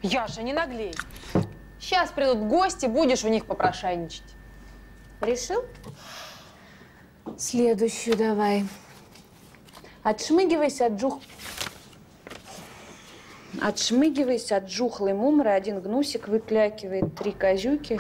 Яша, не наглей. Сейчас придут гости, будешь у них попрошайничать. Решил? Следующую давай. Отшмыгивайся от жухлой мумры, один гнусик выклякивает, 3 козюки.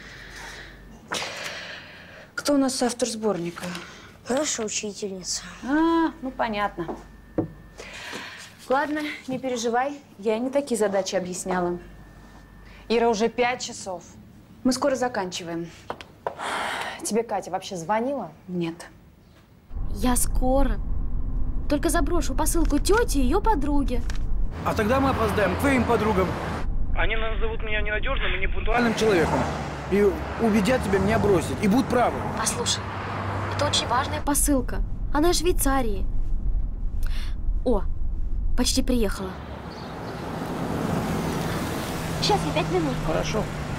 Кто у нас автор сборника? Хорошо, учительница. Ну понятно. Ладно, не переживай, я не такие задачи объясняла. Ира, уже 5 часов. Мы скоро заканчиваем. Тебе Катя вообще звонила? Нет. Я скоро. Только заброшу посылку тете и ее подруге. А тогда мы опоздаем к твоим подругам. Они назовут меня ненадежным и непунктуальным человеком. И убедят тебя меня бросить. И будут правы. Послушай, это очень важная посылка. Она из Швейцарии. О, почти приехала. Сейчас, я 5 минут. Хорошо.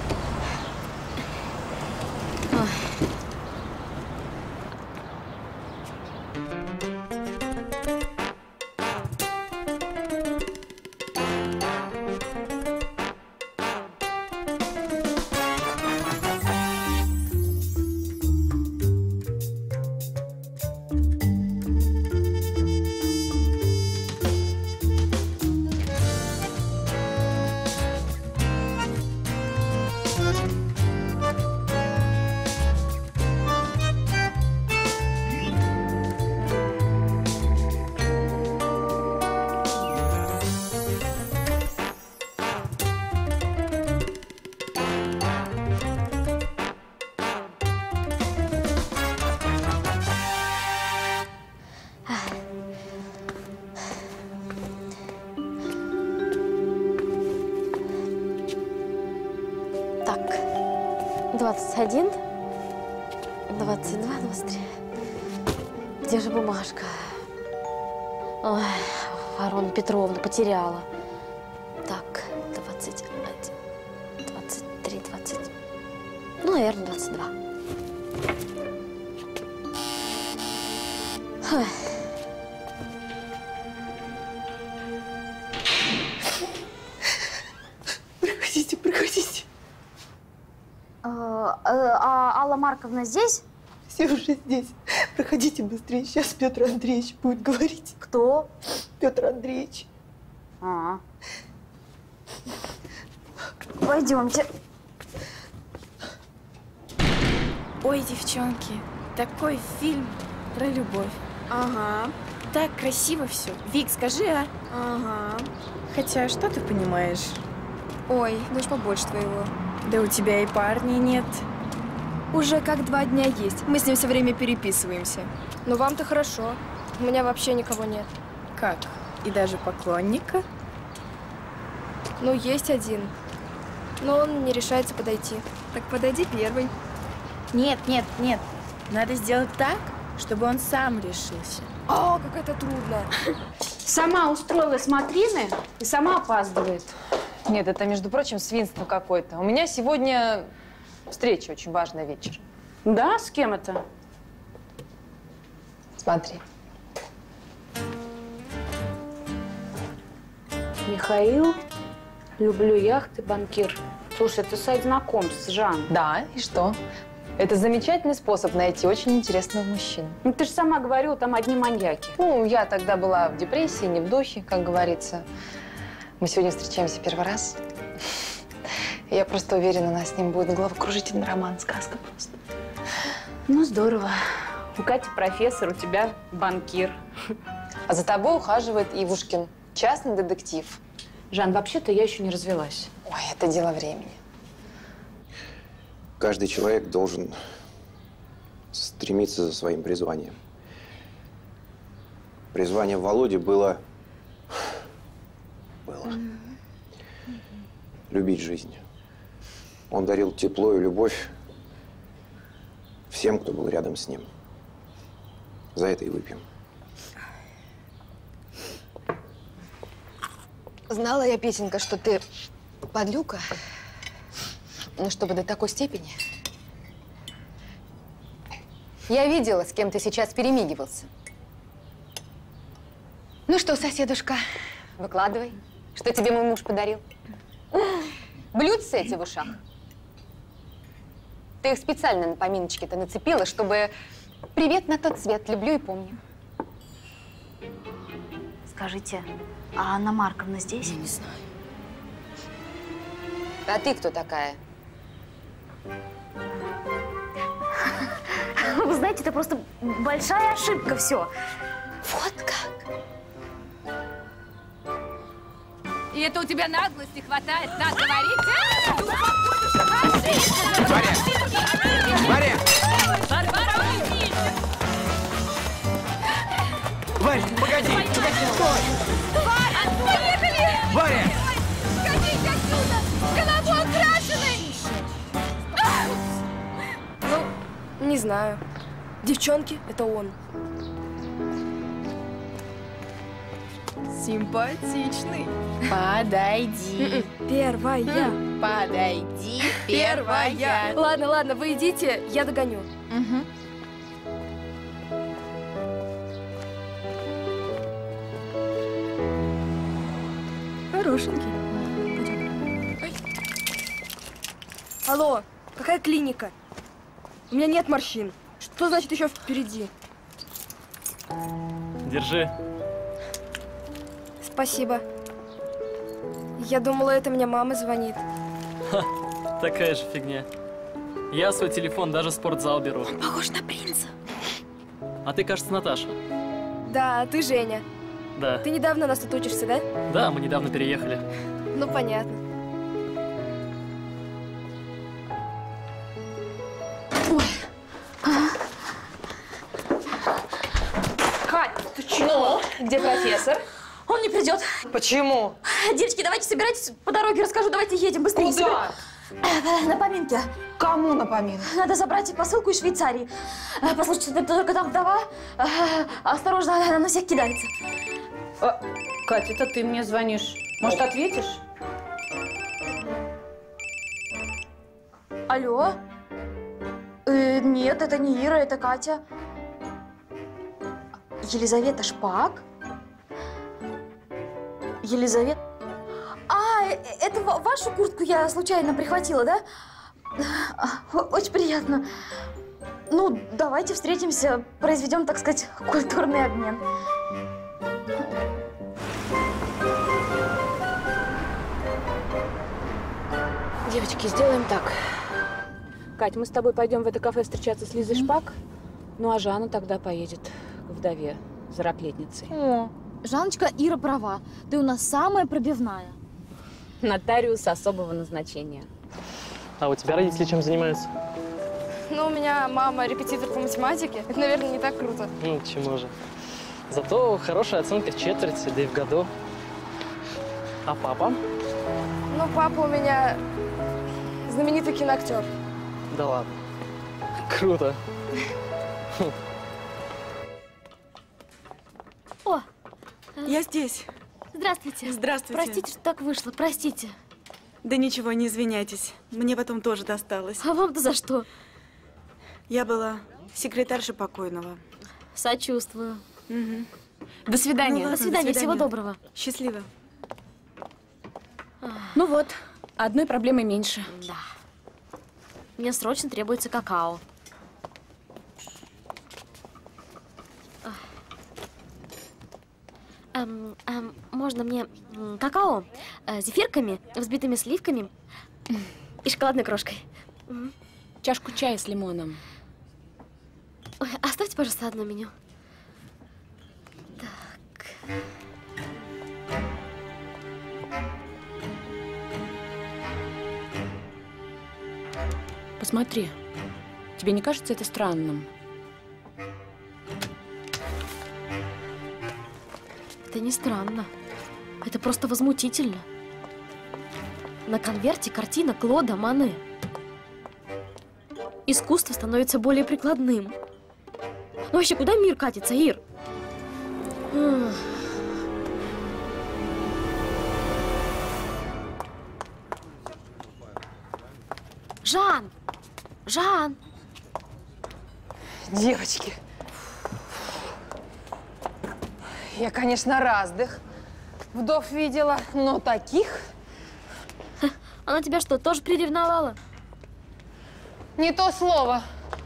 Так, 21, 22, 23. Где же бумажка? Ой, Ворона Петровна потеряла. Так, 21, 23, 20. Ну, наверное, 22. Ой. Проходите, проходите. Алла Марковна здесь? Все уже здесь. Проходите быстрее. Сейчас Петр Андреевич будет говорить. Кто? Петр Андреевич. Пойдемте. Ой, девчонки, такой фильм про любовь. Ага. Так красиво все. Вик, скажи, а? Ага. Хотя, что ты понимаешь? Ой, дочь побольше твоего. Да у тебя и парней нет. Уже как 2 дня есть. Мы с ним все время переписываемся. Но вам-то хорошо. У меня вообще никого нет. Как? И даже поклонника? Ну, есть один. Но он не решается подойти. Так подойди первый. Нет, нет, нет. Надо сделать так, чтобы он сам решился. О, как это трудно. Сама устроила смотрины и сама опаздывает. Нет, это, между прочим, свинство какое-то. У меня сегодня встреча очень важная вечер. Да? С кем это? Смотри. Михаил, люблю яхты, банкир. Слушай, это сайт знакомств, Жан. Да, и что? Это замечательный способ найти очень интересного мужчину. Ну, ты же сама говорила, там одни маньяки. Ну, я тогда была в депрессии, не в духе, как говорится. Мы сегодня встречаемся первый раз. Я просто уверена, у нас с ним будет головокружительный роман, сказка просто. Ну, здорово. У Кати профессор, у тебя банкир. А за тобой ухаживает Ивушкин, частный детектив. Жан, вообще-то я еще не развелась. Ой, это дело времени. Каждый человек должен стремиться за своим призванием. Призвание Володи было любить жизнь. Он дарил тепло и любовь всем, кто был рядом с ним. За это и выпьем. Знала я, Петенька, что ты подлюка. Ну, чтобы до такой степени. Я видела, с кем ты сейчас перемигивался. Ну что, соседушка, выкладывай, что тебе мой муж подарил. Блюдца эти в ушах. Ты их специально на поминочке-то нацепила, чтобы привет на тот свет, люблю и помню. Скажите, а Анна Марковна здесь? Я не знаю. А ты кто такая? Вы знаете, это просто большая ошибка все. Вот как? И это у тебя наглости хватает так говорить? Варя! Варя, погоди! Стой! Поехали! Варя! Катись отсюда! Головой крашеный! Ну, не знаю. Девчонки, это он. Симпатичный. Подойди. Первая. Подойди. Первая. Ладно, ладно, вы идите, я догоню. Угу. Хорошенький. Алло, какая клиника? У меня нет морщин. Что значит еще впереди? Держи. Спасибо. Я думала, это мне мама звонит. Ха, такая же фигня. Я свой телефон даже в спортзал беру. Он похож на принца. А ты, кажется, Наташа. Да, а ты Женя. Да. Ты недавно у нас тут учишься, да? Да, мы недавно переехали. Ну, понятно. Кать, ты чего? Где профессор? Он не придет. Почему? Девочки, давайте собирайтесь по дороге, расскажу. Давайте едем быстрее. Куда? На поминки. Кому на поминок? Надо забрать посылку из Швейцарии. Послушайте, только там вдова. Осторожно, она на всех кидается. Катя, это ты мне звонишь. Может, ответишь? Алло? Нет, это не Ира, это Катя. Елизавета Шпак? Елизавета? Это вашу куртку я случайно прихватила, да? Очень приятно. Ну, давайте встретимся, произведем, так сказать, культурный обмен. Девочки, сделаем так. Кать, мы с тобой пойдем в это кафе встречаться с Лизой Шпак, ну а Жанна тогда поедет к вдове за ракетницей. О, Жанночка, Ира права. Ты у нас самая пробивная. Нотариус особого назначения. А у тебя родители чем занимаются? Ну, у меня мама репетитор по математике. Это, наверное, не так круто. Ну, чему же. Зато хорошая оценка в четверти, да и в году. А папа? Ну, папа у меня знаменитый киноактер. Да ладно. Круто. О, Я здесь. здравствуйте. Здравствуйте. Простите, что так вышло, простите. Да ничего, не извиняйтесь. Мне потом тоже досталось. А вам-то за что? Я была секретаршей покойного. Сочувствую. Угу. До свидания. Ну, ладно, До свидания, всего доброго. Счастливо. Ну вот, одной проблемы меньше. Да. Мне срочно требуется какао. Можно мне какао с зефирками, взбитыми сливками и шоколадной крошкой? Чашку чая с лимоном. Ой, оставьте, пожалуйста, одно меню. Так. Посмотри. Тебе не кажется это странным? Это не странно. Это просто возмутительно. На конверте картина Клода Моне. Искусство становится более прикладным. Ну вообще, куда мир катится, Ир? Жан! Жан! Девочки, я, конечно, разных вдов видела, но таких Она тебя что, тоже приревновала? Не то слово.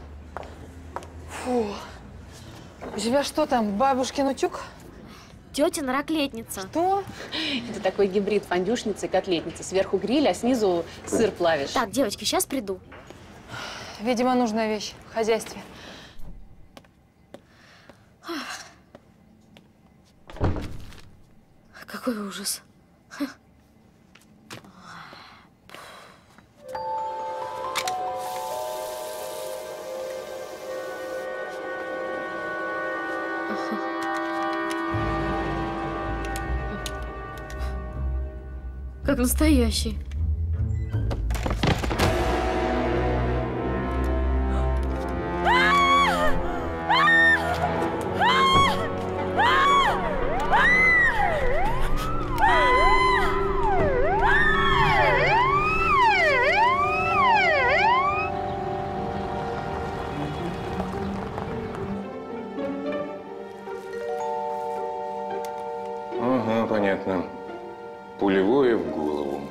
Фу. У тебя что там, бабушкин утюг? Тетина раклетница. Что? Это такой гибрид фондюшницы и котлетницы. Сверху гриль, а снизу сыр плавишь. Так, девочки, сейчас приду. Видимо, нужная вещь в хозяйстве. Какой ужас. Как настоящий. Ага, понятно. Пулевое в голову.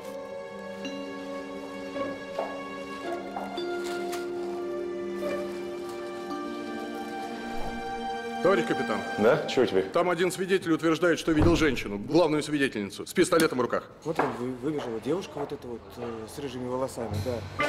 Товарищ капитан. Да? Чего тебе? Там один свидетель утверждает, что видел женщину, главную свидетельницу, с пистолетом в руках. Вот он выбежала девушка вот эта вот с рыжими волосами, да.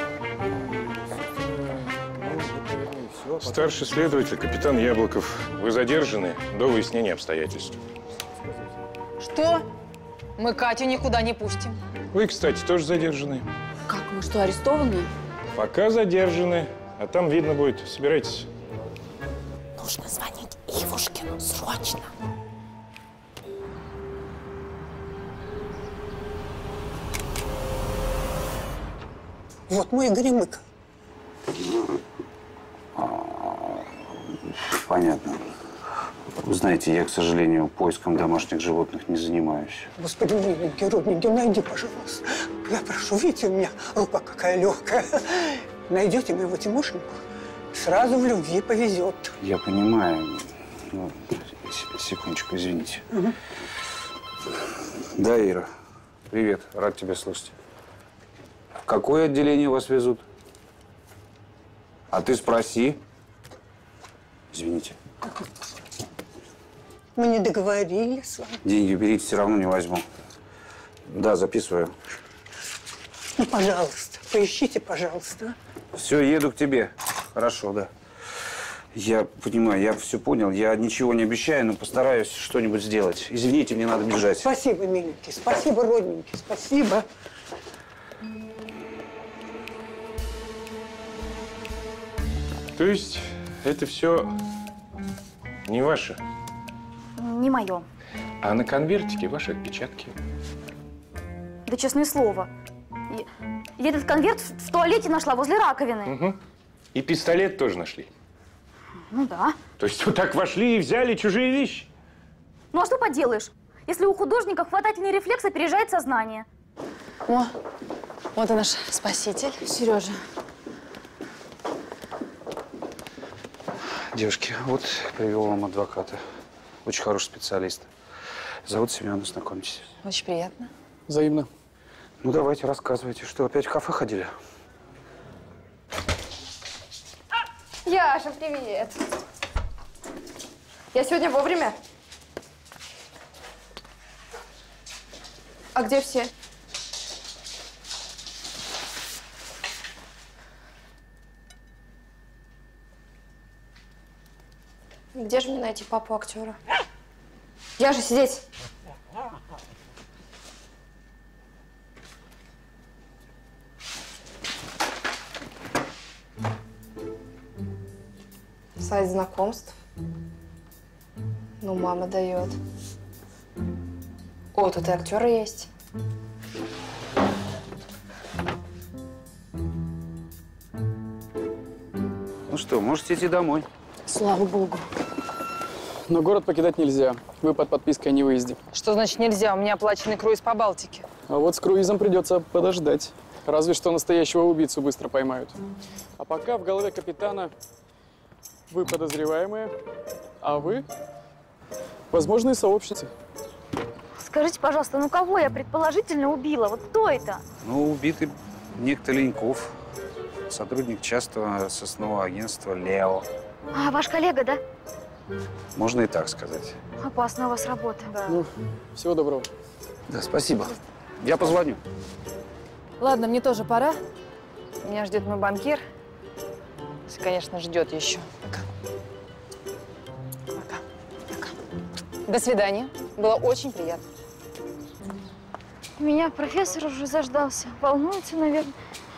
Все, Старший следователь, капитан Яблоков. Вы задержаны до выяснения обстоятельств. Что? Мы Катю никуда не пустим. Вы, кстати, тоже задержаны. Как, мы что, арестованы? Пока задержаны, а там видно будет. Собирайтесь. Нужно звонить Ивушкину срочно. Вот мой горемык. Понятно. Вы знаете, я, к сожалению, поиском домашних животных не занимаюсь. Господи, миленький, родненький, найди, пожалуйста. Я прошу, видите, у меня рука какая легкая. Найдете моего Тимошеньку, сразу в любви повезет. Я понимаю. Ну, секундочку, извините. Угу. Да, Ира. Привет, рад тебя слышать. В какое отделение вас везут? А ты спроси. Извините. Мы не договорились с вами. Деньги берите, все равно не возьму. Да, записываю. Ну, пожалуйста, поищите, пожалуйста. Все, еду к тебе. Хорошо, да. Я понимаю, я все понял. Я ничего не обещаю, но постараюсь что-нибудь сделать. Извините, мне надо бежать. Спасибо, миленький, спасибо, родненький, спасибо. То есть это все не ваше? Не мое. А на конвертике ваши отпечатки. Да честное слово. Я этот конверт в туалете нашла возле раковины. Угу. И пистолет тоже нашли. Ну да. То есть вот так вошли и взяли чужие вещи? Ну а что поделаешь, если у художника хватательный рефлекс опережает сознание? О, вот и наш спаситель. Сережа. Девушки, вот привел вам адвоката. Очень хороший специалист. Зовут Семен, знакомьтесь. Очень приятно. Взаимно. Ну, давайте, рассказывайте, что опять в кафе ходили? Яша, привет. Я сегодня вовремя. А где все? Где же мне найти папу актера? Яша, сидеть! Сайт знакомств. Ну, мама дает. О, тут и актеры есть. Ну что, можете идти домой. Слава богу. Но город покидать нельзя. Вы под подпиской о невыезде. Что значит нельзя? У меня оплаченный круиз по Балтике. А вот с круизом придется подождать. Разве что настоящего убийцу быстро поймают. А пока в голове капитана вы подозреваемые, а вы возможные сообщницы. Скажите, пожалуйста, ну кого я предположительно убила? Вот кто это? Ну, убитый некто Леньков, сотрудник частного сыскного агентства «Лео». А, ваш коллега, да? Можно и так сказать. Опасная у вас работа. Да. Ну, всего доброго. Да, спасибо. Я позвоню. Ладно, мне тоже пора. Меня ждет мой банкир. Если, конечно, ждет еще. Пока. Пока. Пока. До свидания. Было очень приятно. Меня профессор уже заждался. Волнуется, наверное.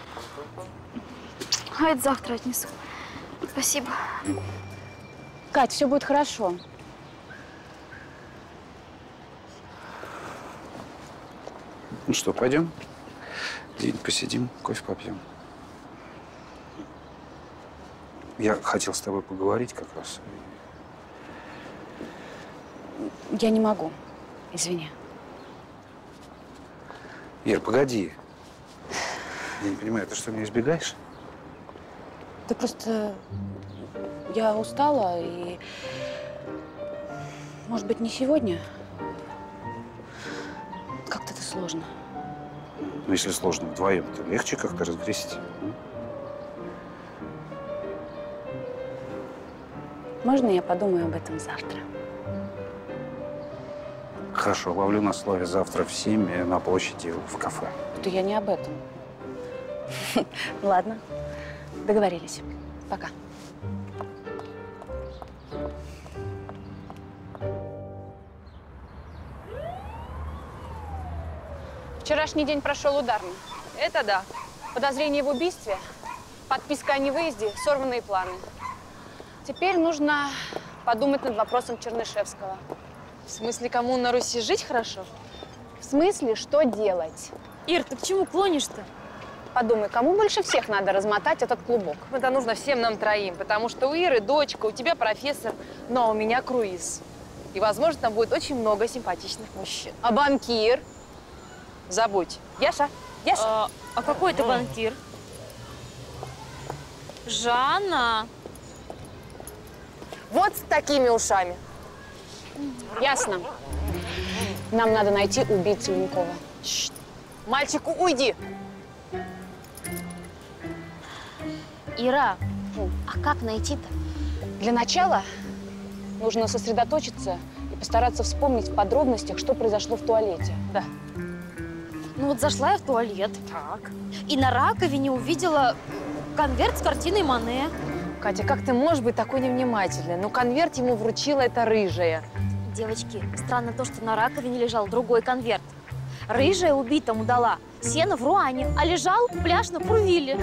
А это завтра отнесу. Спасибо. Кать, все будет хорошо. Ну что, пойдем? День посидим, кофе попьем. Я хотел с тобой поговорить как раз. Я не могу. Извини. Ир, погоди. Я не понимаю, ты что, меня избегаешь? Да просто я устала и, может быть, не сегодня. Как-то это сложно. Ну, если сложно вдвоем, то легче как-то разгрести. Можно я подумаю об этом завтра? Хорошо, ловлю на слове завтра в 7 на площади в кафе. Да я не об этом. Ладно, договорились. Пока. Вчерашний день прошел ударно. Это да. Подозрение в убийстве, подписка о невыезде, сорванные планы. Теперь нужно подумать над вопросом Чернышевского. В смысле, кому на Руси жить хорошо? В смысле, что делать? Ир, ты к чему клонишь-то? Подумай, кому больше всех надо размотать этот клубок? Это нужно всем нам троим, потому что у Иры дочка, у тебя профессор, но у меня круиз. И, возможно, там будет очень много симпатичных мужчин. А банкир? Забудь. Яша, Яша. А какой ты банкир? Жанна. Вот с такими ушами. Ясно. Нам надо найти убийцу Ленькова. Мальчику, уйди! Ира, а как найти-то? Для начала нужно сосредоточиться и постараться вспомнить в подробностях, что произошло в туалете. Да. Ну вот зашла я в туалет. Так. И на раковине увидела конверт с картиной Мане. Катя, как ты можешь быть такой невнимательной? Ну, конверт ему вручила эта рыжая. Девочки, странно то, что на раковине лежал другой конверт. Рыжая убитому дала сено в Руане, а лежал пляж на Пурвилле.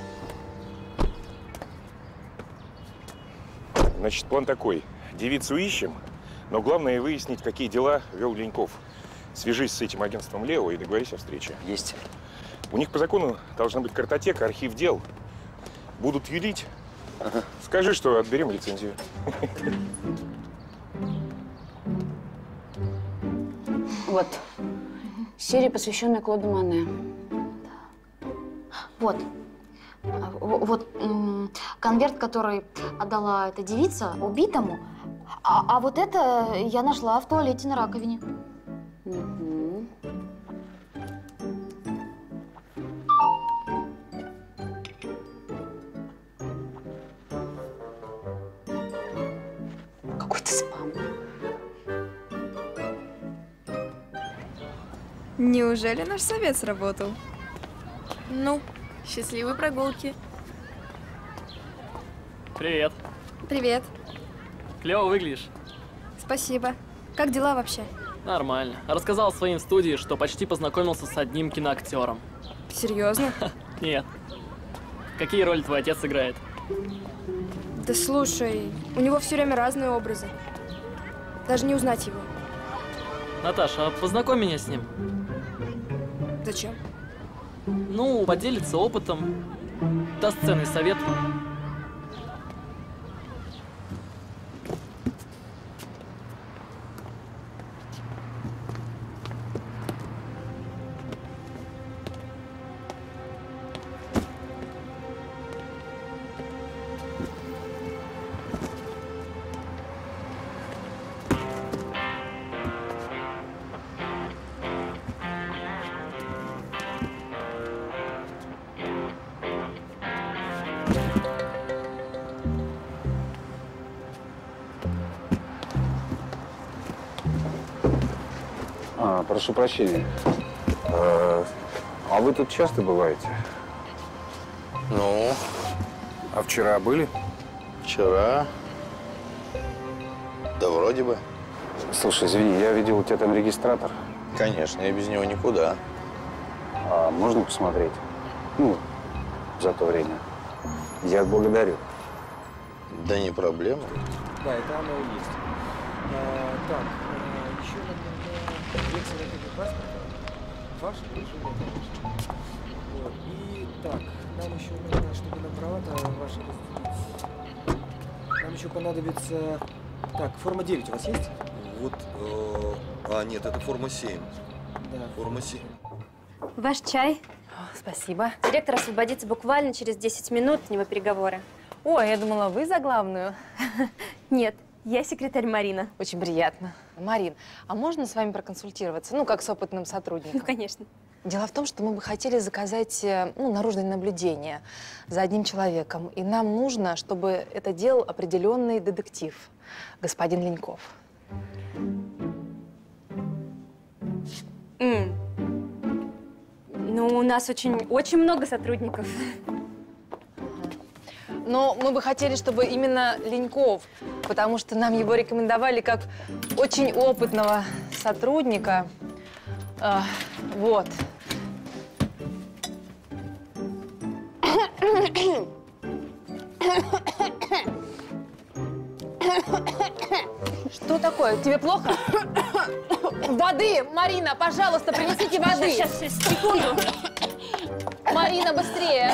Значит, план такой. Девицу ищем, но главное выяснить, какие дела вел Леньков. Свяжись с этим агентством Лео и договорись о встрече. Есть. У них по закону должна быть картотека, архив дел. Будут юлить. Ага. Скажи, что отберем лицензию. Вот. Серия, посвященная Клоду Мане. Вот. Вот конверт, который отдала эта девица убитому, а вот это я нашла в туалете на раковине. Угу. Какой-то спам. Неужели наш совет сработал? Ну, счастливой прогулки. Привет. Привет. Клево выглядишь. Спасибо. Как дела вообще? Нормально. Рассказал своим в студии, что почти познакомился с одним киноактером. Серьезно? Нет. Какие роли твой отец играет? Да слушай, у него все время разные образы. Даже не узнать его. Наташа, а познакомь меня с ним. Зачем? Ну, поделиться опытом, даст ценный совет. Прошу прощения. А вы тут часто бываете? Ну? А вчера были? Вчера? Да вроде бы. Слушай, извини, я видел у тебя там регистратор. Конечно, я без него никуда. А можно посмотреть? Ну, за то время. Я благодарю. Да не проблема. Да, это оно и есть. Так, еще нам нужно вексель паспорта. Ваше решение, конечно. Вот. И так, нам еще нужно, чтобы на права-то ваши разделить. Нам еще понадобится... Так, форма 9 у вас есть? Вот, нет, это форма 7. Да. Форма 7. Ваш чай. Спасибо. Директор освободится буквально через 10 минут, у него переговоры. Ой, я думала, вы за главную. Нет, я секретарь Марина. Очень приятно. Марин, а можно с вами проконсультироваться? Ну, как с опытным сотрудником. Ну, конечно. Дело в том, что мы бы хотели заказать наружное наблюдение за одним человеком. И нам нужно, чтобы это делал определенный детектив, господин Леньков. Ну, у нас очень много сотрудников. Но мы бы хотели, чтобы именно Леньков, потому что нам его рекомендовали как очень опытного сотрудника. Вот. Что такое? Тебе плохо? Воды! Марина, пожалуйста, принесите воды! Сейчас, секунду. Марина, быстрее!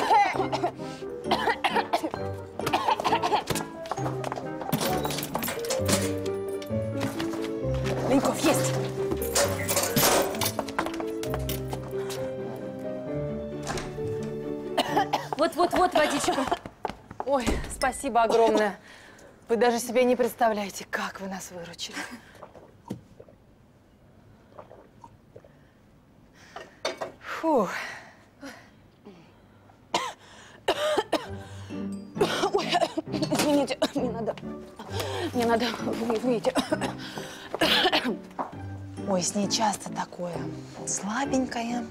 Леньков, есть! Вот водичка. Ой, спасибо огромное. Вы даже себе не представляете, как вы нас выручили. Фух. Ой, извините, мне надо выйти. Ой, с ней часто такое. Слабенькая.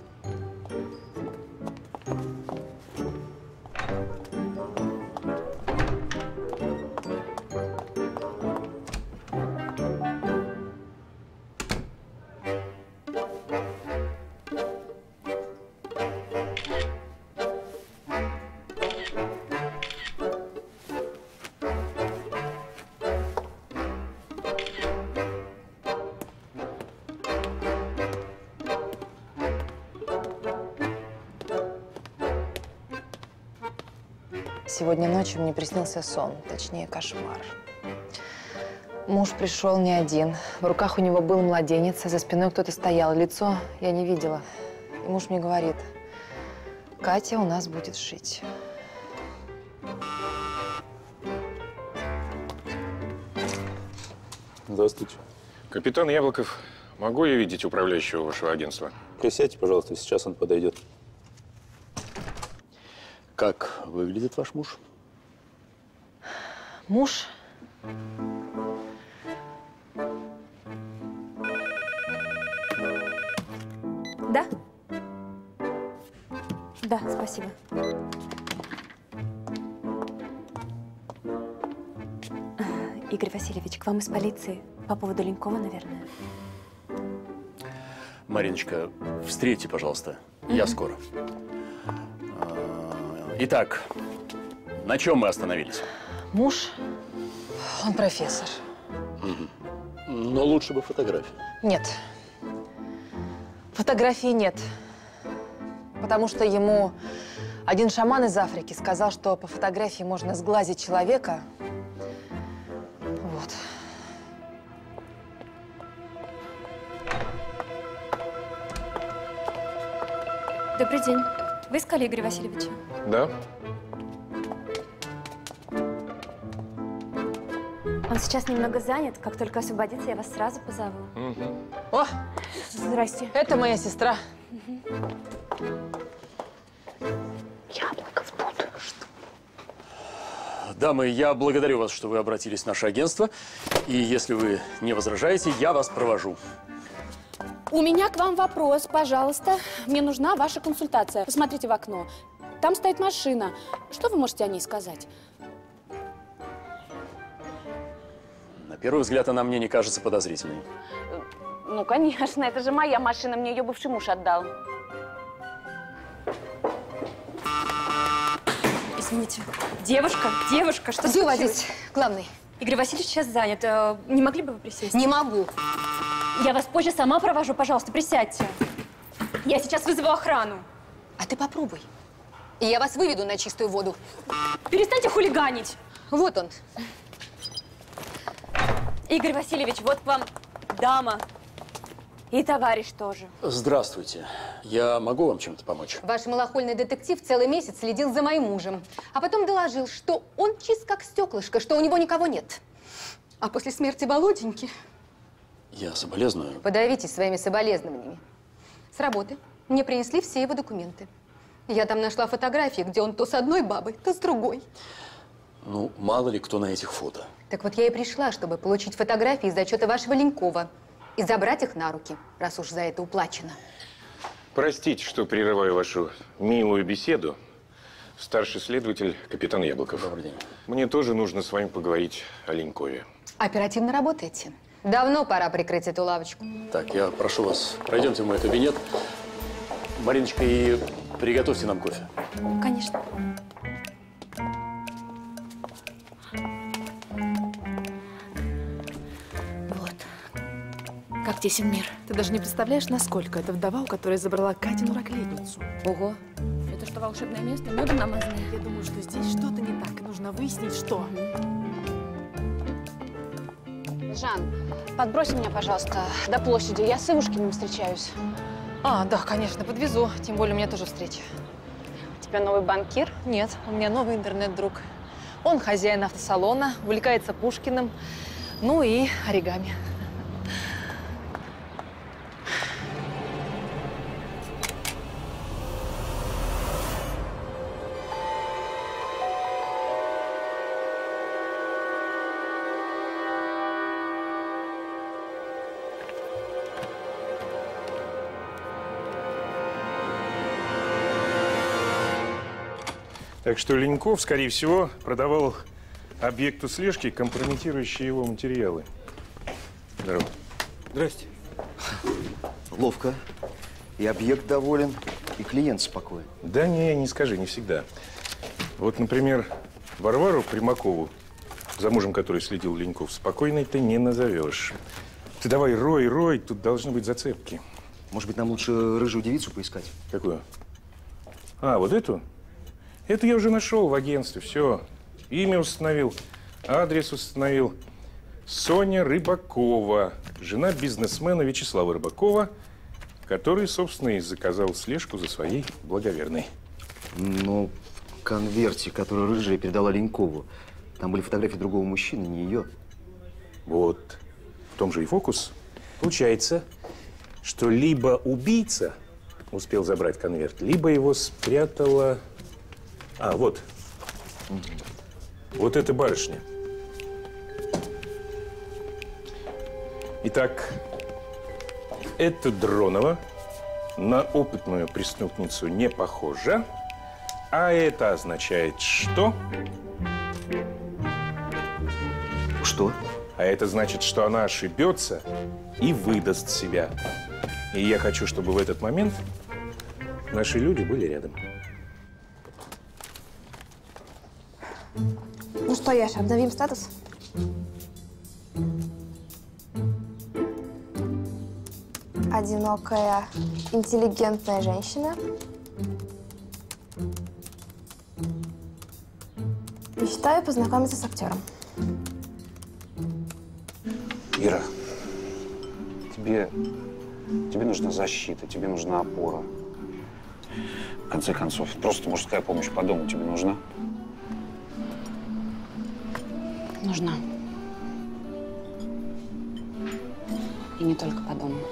Сегодня ночью мне приснился сон, точнее кошмар. Муж пришел не один. В руках у него был младенец, а за спиной кто-то стоял. Лицо я не видела. И муж мне говорит: Катя у нас будет жить. Здравствуйте. Капитан Яблоков, могу я видеть управляющего вашего агентства? Присядьте, пожалуйста, сейчас он подойдет. Как выглядит ваш муж? Муж? Да? Да, спасибо. Игорь Васильевич, к вам из полиции. По поводу Ленькова, наверное. Мариночка, встретьте, пожалуйста. Я скоро. Итак, на чем мы остановились? Муж, он профессор. Но лучше бы фотографии. Нет. Фотографии нет. Потому что ему один шаман из Африки сказал, что по фотографии можно сглазить человека. Вот. Добрый день. Вы искали Игоря Васильевича? Да. Он сейчас немного занят. Как только освободится, я вас сразу позову. О, здрасте. Это моя сестра. Яблоков тут. Дамы, я благодарю вас, что вы обратились в наше агентство. И если вы не возражаете, я вас провожу. У меня к вам вопрос, пожалуйста. Мне нужна ваша консультация. Посмотрите в окно. Там стоит машина. Что вы можете о ней сказать? На первый взгляд она мне не кажется подозрительной. Ну, конечно, это же моя машина. Мне ее бывший муж отдал. Извините. Девушка, что Где у вас случилось? здесь главный? Игорь Васильевич сейчас занят. Не могли бы вы присесть? Не могу. Я вас позже сама провожу. Пожалуйста, присядьте. Я сейчас вызову охрану. А ты попробуй. И я вас выведу на чистую воду. Перестаньте хулиганить. Вот он. Игорь Васильевич, вот к вам дама. И товарищ тоже. Здравствуйте. Я могу вам чем-то помочь? Ваш малохольный детектив целый месяц следил за моим мужем, а потом доложил, что он чист как стеклышко, что у него никого нет. А после смерти Володеньки… Я соболезную. Подавитесь своими соболезнованиями. С работы мне принесли все его документы. Я там нашла фотографии, где он то с одной бабой, то с другой. Ну, мало ли кто на этих фото. Так вот я и пришла, чтобы получить фотографии из отчета вашего Ленькова и забрать их на руки, раз уж за это уплачено. Простите, что прерываю вашу милую беседу. Старший следователь, капитан Яблоков. Добрый день. Мне тоже нужно с вами поговорить о Ленькове. Оперативно работаете. Давно пора прикрыть эту лавочку. Так, я прошу вас, пройдемте в мой кабинет. Мариночка, и приготовьте нам кофе. Конечно. Как тесен мир. Ты даже не представляешь, насколько это вдова, у которой забрала Катину раклетницу. Ого. Это что, волшебное место? Медом намазанное? Я думаю, что здесь что-то не так. И нужно выяснить, что. Жан, подбрось меня, пожалуйста, до площади. Я с Ивушкиным встречаюсь. А, да, конечно, подвезу. Тем более у меня тоже встреча. У тебя новый банкир? Нет, у меня новый интернет-друг. Он хозяин автосалона, увлекается Пушкиным, ну и оригами. Так что Леньков, скорее всего, продавал объекту слежки компрометирующие его материалы. Здорово. Здрасте. Ловко. И объект доволен, и клиент спокоен. Да не скажи, не всегда. Вот, например, Варвару Примакову, за мужем которой следил Леньков, спокойной ты не назовешь. Ты давай рой, тут должны быть зацепки. Может быть, нам лучше рыжую девицу поискать? Какую? А, вот эту? Это я уже нашел в агентстве, все. Имя установил, адрес установил. Соня Рыбакова, жена бизнесмена Вячеслава Рыбакова, который, собственно, и заказал слежку за своей благоверной. Но в конверте, который рыжая передала Ленькову, там были фотографии другого мужчины, не ее. Вот. В том же и фокус. Получается, что либо убийца успел забрать конверт, либо его спрятала… А, вот. Вот эта барышня. Итак, эта Дронова на опытную преступницу не похожа, а это означает что? Что? А это значит, что она ошибется и выдаст себя. И я хочу, чтобы в этот момент наши люди были рядом. Ну что, Яша, обновим статус? Одинокая, интеллигентная женщина. Мечтаю познакомиться с актером. Ира, тебе нужна защита, тебе нужна опора. В конце концов, просто мужская помощь по дому тебе нужна? Нужна. И не только по дому.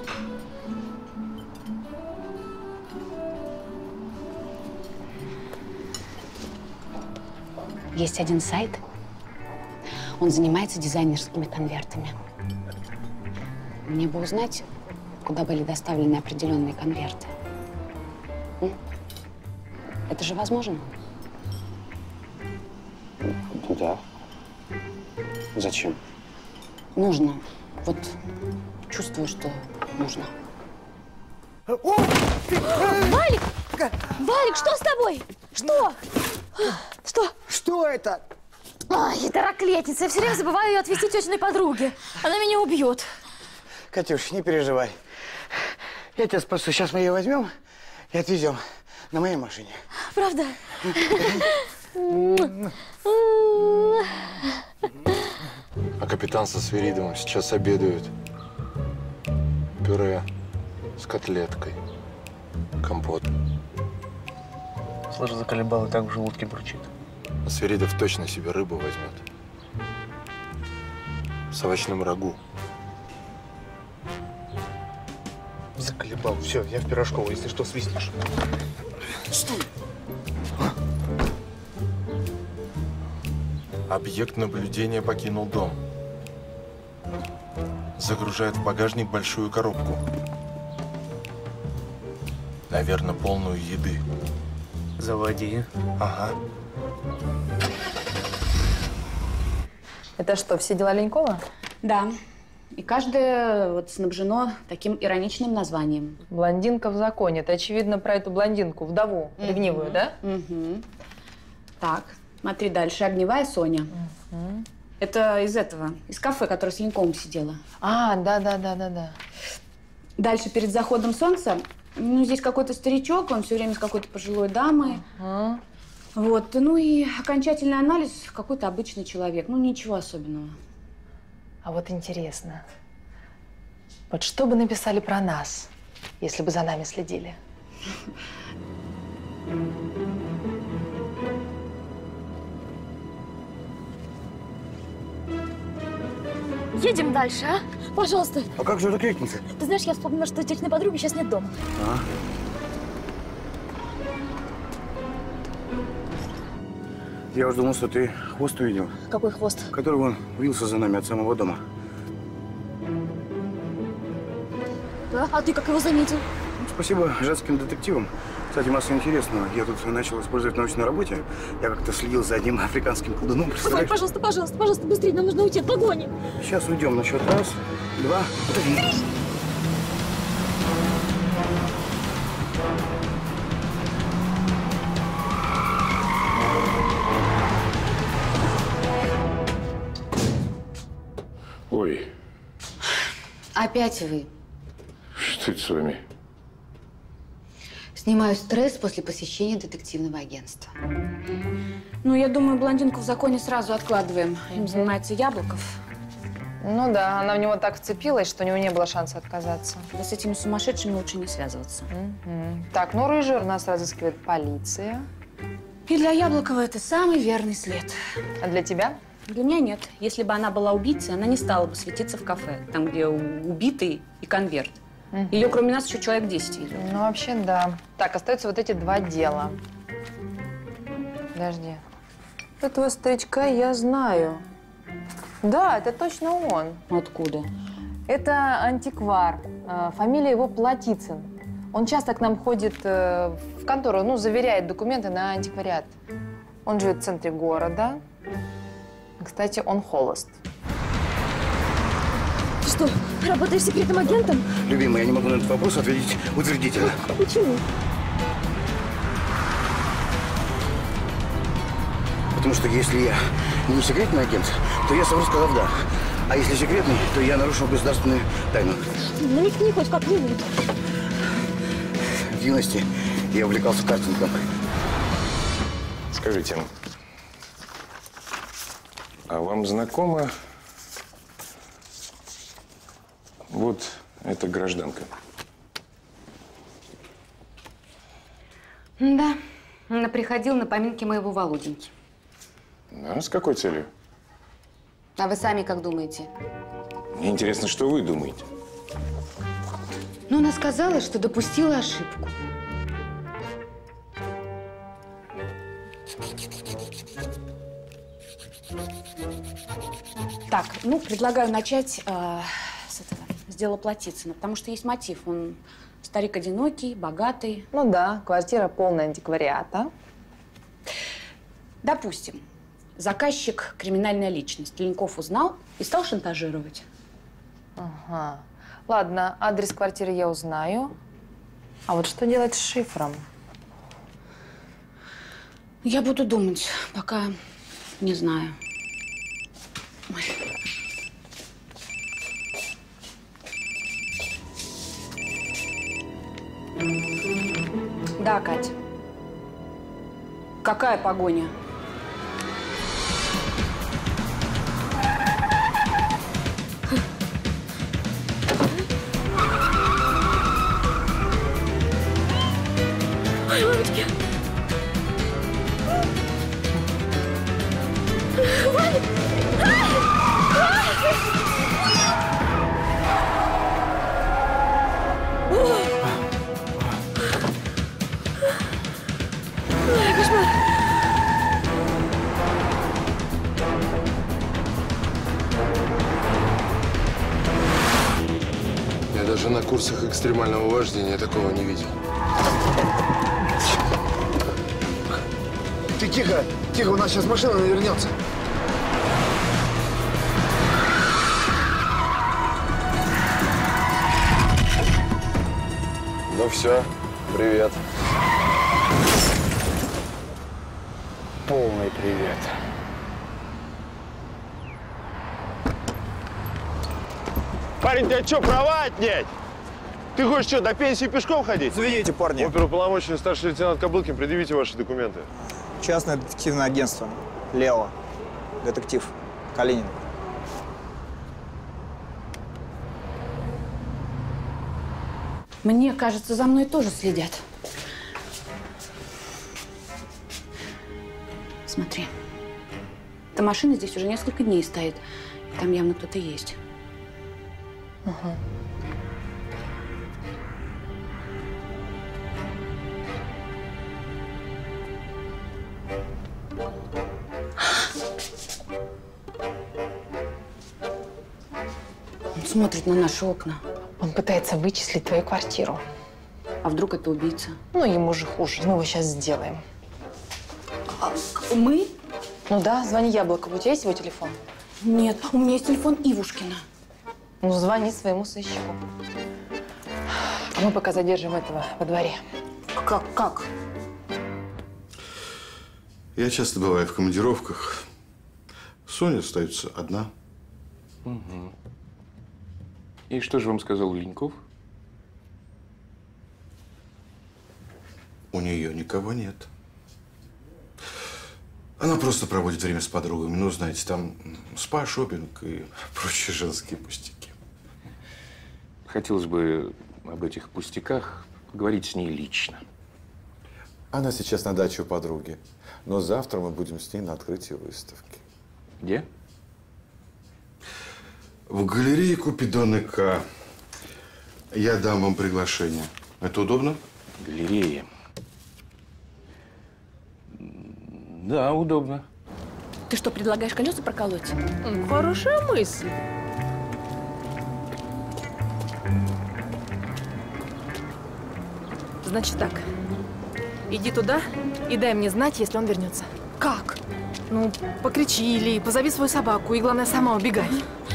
Есть один сайт. Он занимается дизайнерскими конвертами. Мне бы узнать, куда были доставлены определенные конверты. Это же возможно? Ну да. Зачем? Нужно. Вот чувствую, что нужно. Валик! Валик, что с тобой? Что? Что? Что это? Ай, это раклетница. Я все время забываю ее отвезти тетиной подруге. Она меня убьет. Катюш, не переживай. Я тебя спасу. Сейчас мы ее возьмем и отвезем на моей машине. Правда? А капитан со Свиридовым сейчас обедают. Пюре с котлеткой, компот. Слышь, заколебал, и так в желудке бурчит. А Свиридов точно себе рыбу возьмет. С овощным рагу. Заколебал. Все, я в Пирожково, если что, свистнешь. Стой! Объект наблюдения покинул дом. Загружает в багажник большую коробку. Наверное, полную еды. Заводи. Ага. Это что, все дела Ленькова? Да. И каждое вот снабжено таким ироничным названием. Блондинка в законе. Это, очевидно, про эту блондинку, вдову, ревнивую, да? Так, смотри дальше. Огневая Соня. Это из этого, из кафе, которое с Леньковым сидела. А, да. Дальше, перед заходом солнца, ну, здесь какой-то старичок, он все время с какой-то пожилой дамой. Вот, ну и окончательный анализ какой-то обычный человек. Ну, ничего особенного. А вот интересно, вот что бы написали про нас, если бы за нами следили? Едем дальше, а? Пожалуйста. А как же раклетница? Ты знаешь, я вспомнила, что тетиной подруги сейчас нет дома. Я уж думал, что ты хвост увидел. Какой хвост? Который вон вился за нами от самого дома. Да? А ты как его заметил? Спасибо женским детективам. Кстати, масса интересного. Я тут начал использовать в научной работе. Я как-то следил за одним африканским колдуном. Валь, пожалуйста, быстрее, нам нужно уйти от погони. Сейчас уйдем на счет раз, два, три. Ой, Опять вы. что это с вами? Снимаю стресс после посещения детективного агентства. Ну, я думаю, блондинку в законе сразу откладываем. Им занимается Яблоков. Ну да, она в него так вцепилась, что у него не было шанса отказаться. Да с этими сумасшедшими лучше не связываться. Так, ну рыжий нас разыскивает полиция. И для Яблокова это самый верный след. А для тебя? Для меня нет. Если бы она была убийцей, она не стала бы светиться в кафе, там, где убитый и конверт. Ее, кроме нас, еще человек 10 видел. Ну, вообще, да. Так, остаются вот эти два дела. Подожди. Этого старичка я знаю. Да, это точно он. Откуда? Это антиквар. Фамилия его Платицын. Он часто к нам ходит в контору, ну, заверяет документы на антиквариат. Он живет в центре города. Кстати, он холост. Ты что, работаешь секретным агентом? Любимый, я не могу на этот вопрос ответить утвердительно. Почему? Потому что если я не секретный агент, то я совру, сказав да. А если секретный, то я нарушил государственную тайну. Намекни хоть как-нибудь. В юности я увлекался картингом. Скажите, а вам знакома вот эта гражданка? Да, она приходила на поминки моего Володеньки. А с какой целью? А вы сами как думаете? Мне интересно, что вы думаете. Ну, она сказала, что допустила ошибку. Так, ну, предлагаю начать с дело Платицына, потому что есть мотив. Он старик одинокий, богатый. Ну да, квартира полная антиквариата. Допустим, заказчик – криминальная личность. Леньков узнал и стал шантажировать. Ага. Ладно, адрес квартиры я узнаю. А вот что делать с шифром? Я буду думать, пока не знаю. Ой. Да, Кать. Какая погоня? Ой, мамочки. Ваня! Ой, кошмар. Я даже на курсах экстремального вождения такого не видел. Ты тихо, тихо, у нас сейчас машина навернется. Ну все, привет. Полный привет. Парень, ты что, права отнять? Ты хочешь что, до пенсии пешком ходить? Извините, парни. Оперуполномоченный старший лейтенант Кобылкин, предъявите ваши документы. Частное детективное агентство. Лео. Детектив. Калинин. Мне кажется, за мной тоже следят. Смотри. Эта машина здесь уже несколько дней стоит. Там явно кто-то есть. Угу. Он смотрит на наши окна. Он пытается вычислить твою квартиру. А вдруг это убийца? Ну, ему же хуже. Мы его сейчас сделаем. А мы? Ну да, звони Яблокову. У тебя есть его телефон? Нет, у меня есть телефон Ивушкина. Ну, звони своему сыщику. А мы пока задержим этого во дворе. Как? Я часто бываю в командировках. Соня остается одна. Угу. И что же вам сказал Леньков? У нее никого нет. Она просто проводит время с подругами. Ну, знаете, там спа, шопинг и прочие женские пустяки. Хотелось бы об этих пустяках поговорить с ней лично. Она сейчас на даче у подруги. Но завтра мы будем с ней на открытии выставки. Где? В галерее Купидон К. Я дам вам приглашение. Это удобно? Галерея. Да, удобно. Ты что, предлагаешь колеса проколоть? Хорошая мысль. Значит так, иди туда и дай мне знать, если он вернется. Как? Ну, покричи или позови свою собаку, и главное, сама убегай.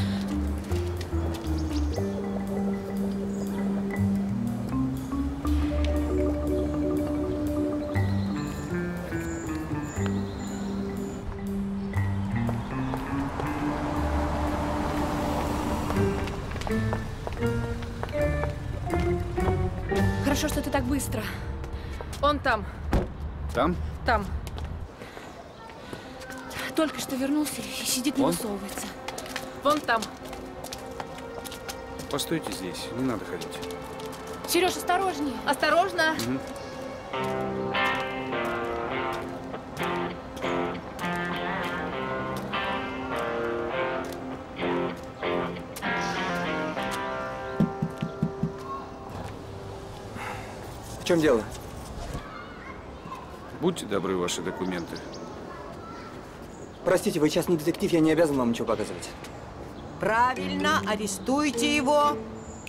Хорошо, что ты так быстро. Он там. Там? Там. Только что вернулся и сидит, не высовывается. Вон там. Постойте здесь, не надо ходить. Сереж, осторожнее. Осторожно. Угу. В чем дело? Будьте добры, ваши документы. Простите, вы частный детектив, я не обязан вам ничего показывать. Правильно, арестуйте его.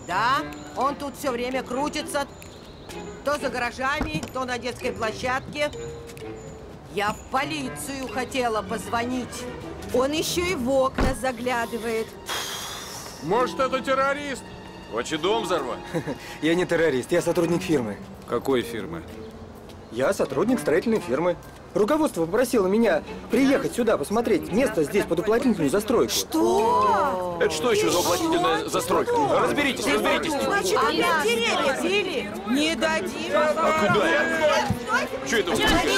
Да, он тут все время крутится. То за гаражами, то на детской площадке. Я в полицию хотела позвонить. Он еще и в окна заглядывает. Может, это террорист? Хочет дом взорвать? Я не террорист, я сотрудник фирмы. Какой фирмы? Я сотрудник строительной фирмы. Руководство попросило меня приехать сюда, посмотреть место здесь под уплотнительную застройку. Что? Это что еще за уплотнительная застройка? Разберитесь, разберитесь. Значит, опять деревья пили? Не дадим. А куда? Что это?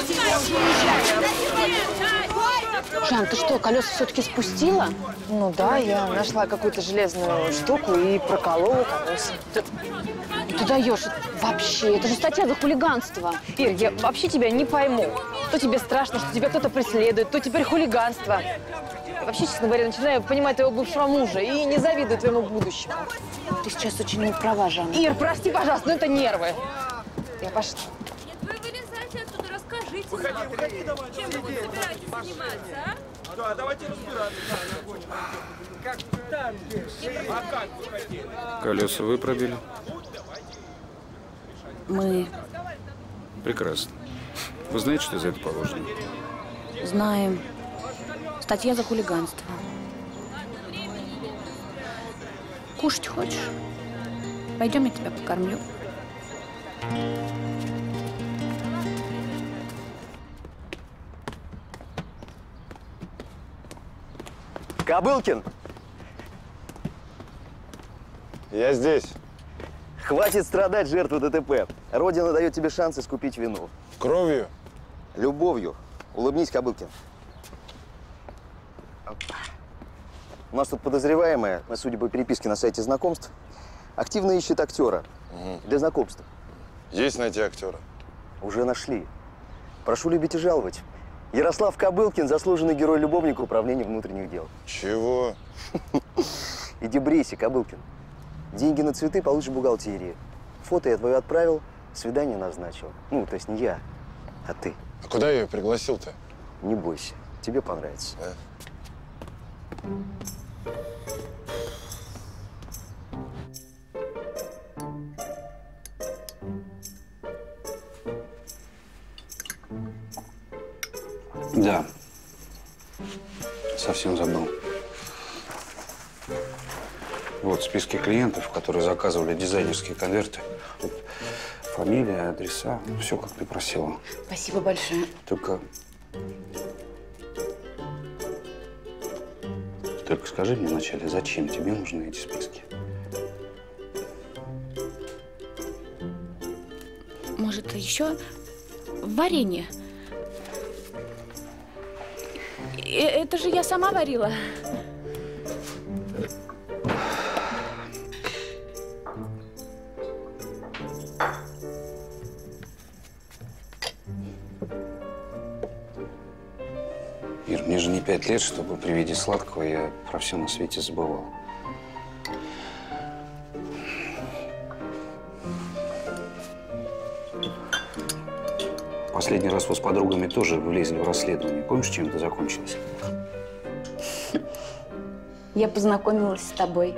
Жан, ты что, колеса все-таки спустила? Ну да, я нашла какую-то железную штуку и проколола колеса. Ты даешь вообще, это же статья за хулиганство. Ир, я вообще тебя не пойму. То тебе страшно, что тебя кто-то преследует, то теперь хулиганство. Я вообще, честно говоря, начинаю понимать твоего бывшего мужа и не завидую твоему будущему. Ты сейчас очень не права, Жанна. Ир, прости, пожалуйста, но это нервы. Я пошла. Вы вылезайте оттуда, расскажите. Выходи, давай. Чем вы собираетесь заниматься, а? Да, давайте разбираться. Как там? А как вы хотели? Колеса вы пробили? Мы Прекрасно. Вы знаете, что за это положено? знаем. Статья за хулиганство. Кушать хочешь? Пойдем, я тебя покормлю. Кобылкин! Я здесь. Хватит страдать, жертвы ДТП. Родина дает тебе шанс искупить вину. Кровью? Любовью. Улыбнись, Кобылкин. У нас тут подозреваемая, судя по переписке на сайте знакомств, активно ищет актера для знакомства. Есть найти актера? Уже нашли. Прошу любить и жаловать. Ярослав Кобылкин – заслуженный герой-любовник управления внутренних дел. Чего? Иди брейся, Кобылкин. Деньги на цветы получишь в бухгалтерии. Фото я твое отправил, свидание назначил. Ну, то есть не я, а ты. А куда я ее пригласил-то? Не бойся, тебе понравится. Да. Совсем забыл. Вот списки клиентов, которые заказывали дизайнерские конверты. Тут фамилия, адреса, все, как ты просила. Спасибо большое. Только скажи мне вначале, зачем тебе нужны эти списки? Может, еще варенье? Это же я сама варила. Ир, мне же не 5 лет, чтобы при виде сладкого я про все на свете забывал. Последний раз вы с подругами тоже влезли в расследование. Помнишь, чем это закончилось? Я познакомилась с тобой.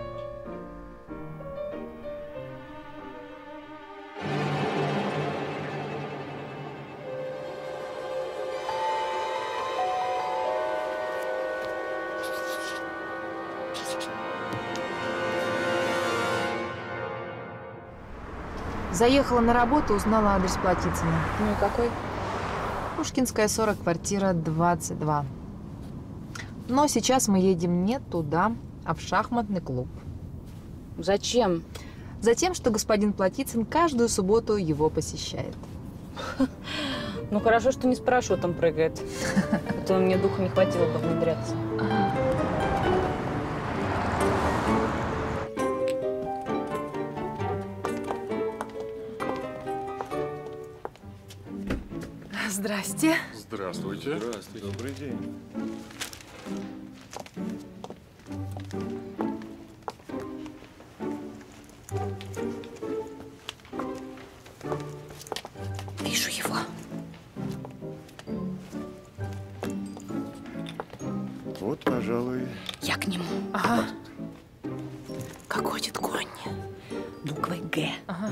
Заехала на работу, узнала адрес Плотицына. Ну и какой? Пушкинская, 40, квартира 22. Но сейчас мы едем не туда, а в шахматный клуб. Зачем? Затем, что господин Плотицын каждую субботу его посещает. Ну хорошо, что не с парашютом прыгает. А то мне духа не хватило бы внедряться. Здрасте. Здравствуйте. Здравствуйте. Добрый день. Вижу его. Вот, пожалуй. Я к нему. Ага. Как ходит конь. ЕГЭ. Ага.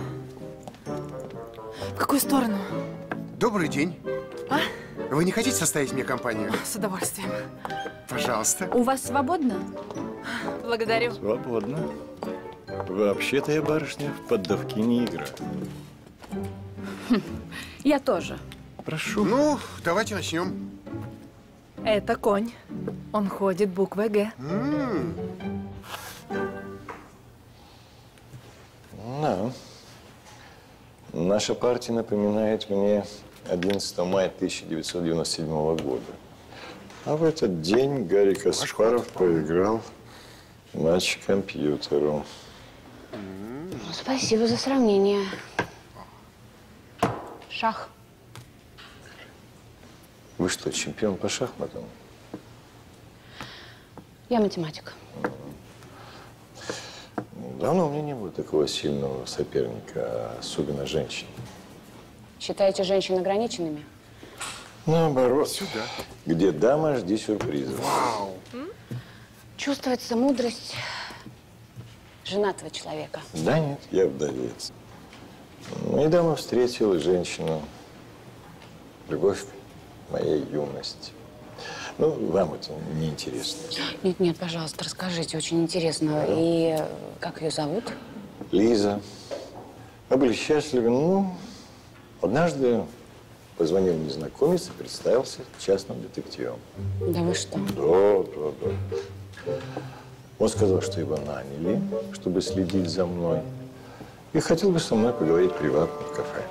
В какую сторону? Добрый день. А? Вы не хотите составить мне компанию? С удовольствием. Пожалуйста. У вас свободно? Благодарю. Свободно. Вообще-то я, барышня, в поддавки не играю. Я тоже. Прошу. Ну, давайте начнем. Это конь. Он ходит буквой Г. Да. Наша партия напоминает мне 11 мая 1997 года. А в этот день Гарри Каспаров проиграл матч компьютеру. Спасибо за сравнение. Шах. Вы что, чемпион по шахматам? Я математик. Давно у меня не было такого сильного соперника, особенно женщин. Считаете женщин ограниченными? Наоборот. Сюда. Где дама, жди сюрпризов. Вау. Чувствуется мудрость женатого человека. Да нет, я вдовец. Недавно встретил женщину, любовь моей юности. Ну, вам это не интересно. Нет, нет, пожалуйста, расскажите, очень интересно. И как ее зовут? Лиза. Мы были счастливы, ну, однажды позвонил незнакомец и представился частным детективом. Да вы что? Да. Он сказал, что его наняли, чтобы следить за мной. И хотел бы со мной поговорить приватно в кафе.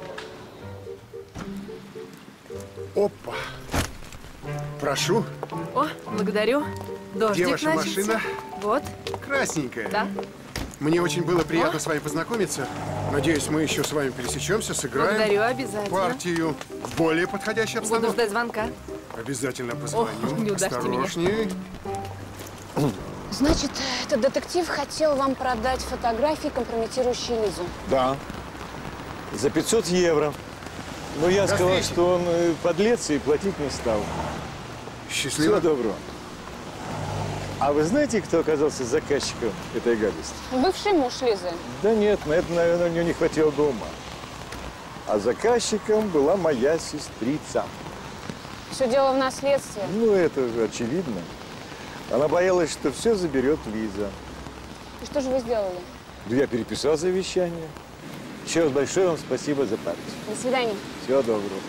Опа. Прошу. О, благодарю. Дождик Где ваша начался. машина? Вот. Красненькая. Да. Мне очень было приятно с вами познакомиться. Надеюсь, мы еще с вами пересечемся, сыграем. Благодарю, обязательно. Партию в более подходящей обстановке. Буду ждать звонка. Обязательно позвоню. Ох, не удастся Осторожнее. Значит, этот детектив хотел вам продать фотографии, компрометирующие Лизу. Да. За 500 евро. Но я сказал, что он подлец и платить не стал. Счастливо. Всего доброго. А вы знаете, кто оказался заказчиком этой гадости? Бывший муж Лизы. Да нет, на это, наверное, у нее не хватило дома. А заказчиком была моя сестрица. Все дело в наследстве. Ну, это же очевидно. Она боялась, что все заберет Лиза. И что же вы сделали? Да я переписал завещание. Еще раз большое вам спасибо за память. До свидания. Всего доброго.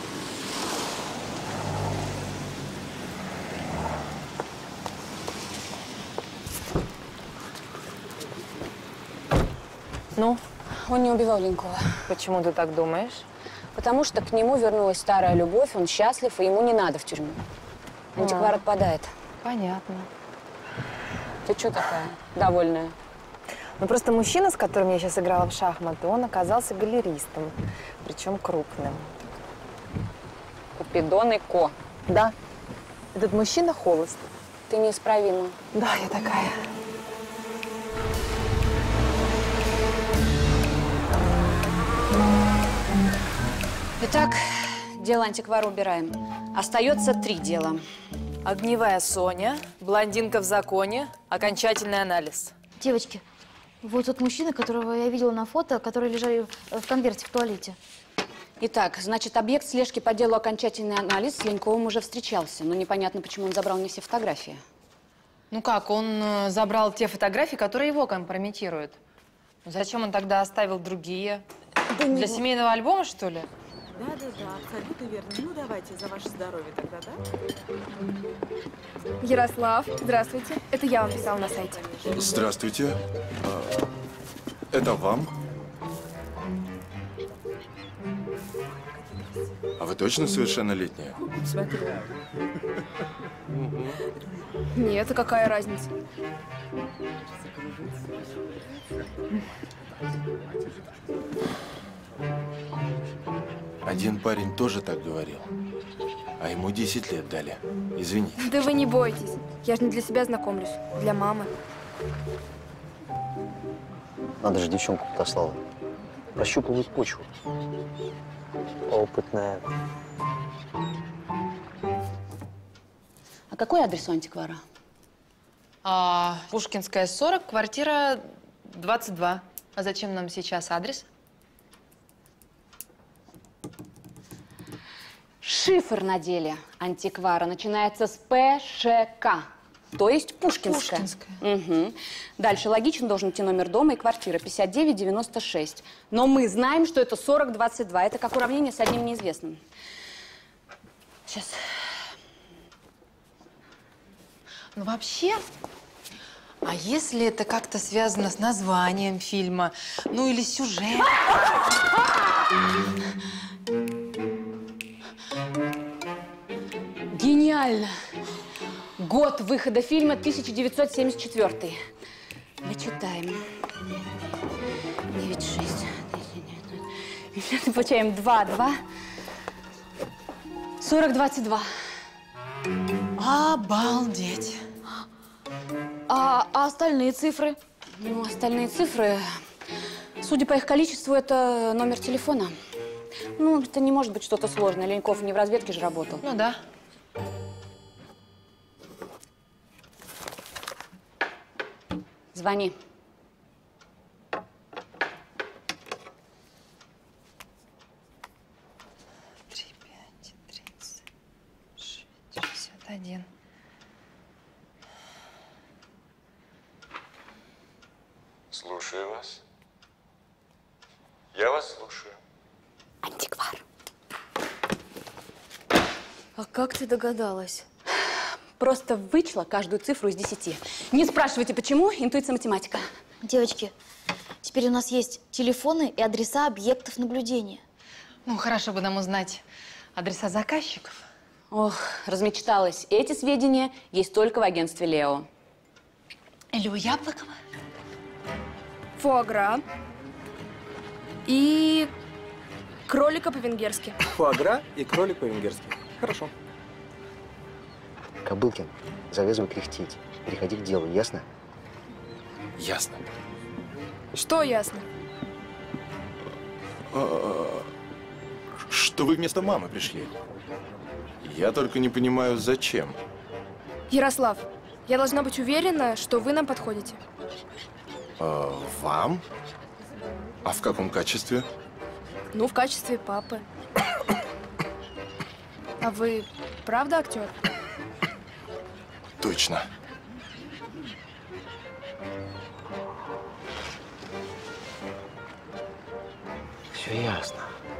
Ну? Он не убивал Ленькова. Почему ты так думаешь? Потому что к нему вернулась старая любовь, он счастлив, и ему не надо в тюрьму. Антиквар отпадает. Понятно. Ты что такая довольная? Ну, просто мужчина, с которым я сейчас играла в шахматы, он оказался галеристом, причем крупным. Купидон и Ко. Да. Этот мужчина холост. Ты неисправима. Да, я такая. Итак, дело антиквара убираем. Остается 3 дела. Огневая Соня, блондинка в законе, окончательный анализ. Девочки, вот тот мужчина, которого я видела на фото, который лежал в конверте в туалете. Итак, значит, объект слежки по делу окончательный анализ с Леньковым уже встречался, но непонятно, почему он забрал не все фотографии. Ну как, он забрал те фотографии, которые его компрометируют. Зачем он тогда оставил другие? Да Для семейного альбома, что ли? Да, абсолютно верно. Ну, давайте за ваше здоровье тогда, да? Ярослав, здравствуйте. Это я вам писала на сайте. Здравствуйте. Это вам? А вы точно совершеннолетняя? Смотри. Нет, а какая разница? Один парень тоже так говорил. А ему 10 лет дали. Извините. Да вы не бойтесь. Я же не для себя знакомлюсь. Для мамы. Надо же, девчонку подослала. Прощупывает почву. Опытная. А какой адрес у антиквара? Пушкинская, 40, квартира 22. А зачем нам сейчас адрес? Шифр на деле антиквара начинается с ПШК, то есть Пушкинская. Угу. Дальше логично должен идти номер дома и квартира 5996. Но мы знаем, что это 4022. Это как уравнение с одним неизвестным. Сейчас. Ну вообще, а если это как-то связано с названием фильма, ну или сюжетом? Гениально! Год выхода фильма 1974. Вычитаем. 96. Получаем 2, 2. 4022. Обалдеть! А остальные цифры? Ну, остальные цифры, судя по их количеству, это номер телефона. Ну, это не может быть что-то сложное. Леньков не в разведке же работал. Ну да. Звони. Один. Слушаю вас. Я вас слушаю. Антиквар. А как ты догадалась? Просто вычла каждую цифру из 10. Не спрашивайте, почему. Интуиция, математика. Девочки, теперь у нас есть телефоны и адреса объектов наблюдения. Ну, хорошо бы нам узнать адреса заказчиков. Ох, размечталась. Эти сведения есть только в агентстве Лео. Или у Яблокова? Фуагра и кролика по-венгерски. Фуагра и кролик по-венгерски. Хорошо. Кобылкин, завязывай кряхтеть. Переходи к делу, ясно? Ясно. Что ясно? Что вы вместо мамы пришли? Я только не понимаю, зачем. Ярослав, я должна быть уверена, что вы нам подходите. Вам? А в каком качестве? Ну, в качестве папы. А вы правда актер? Точно. Все ясно.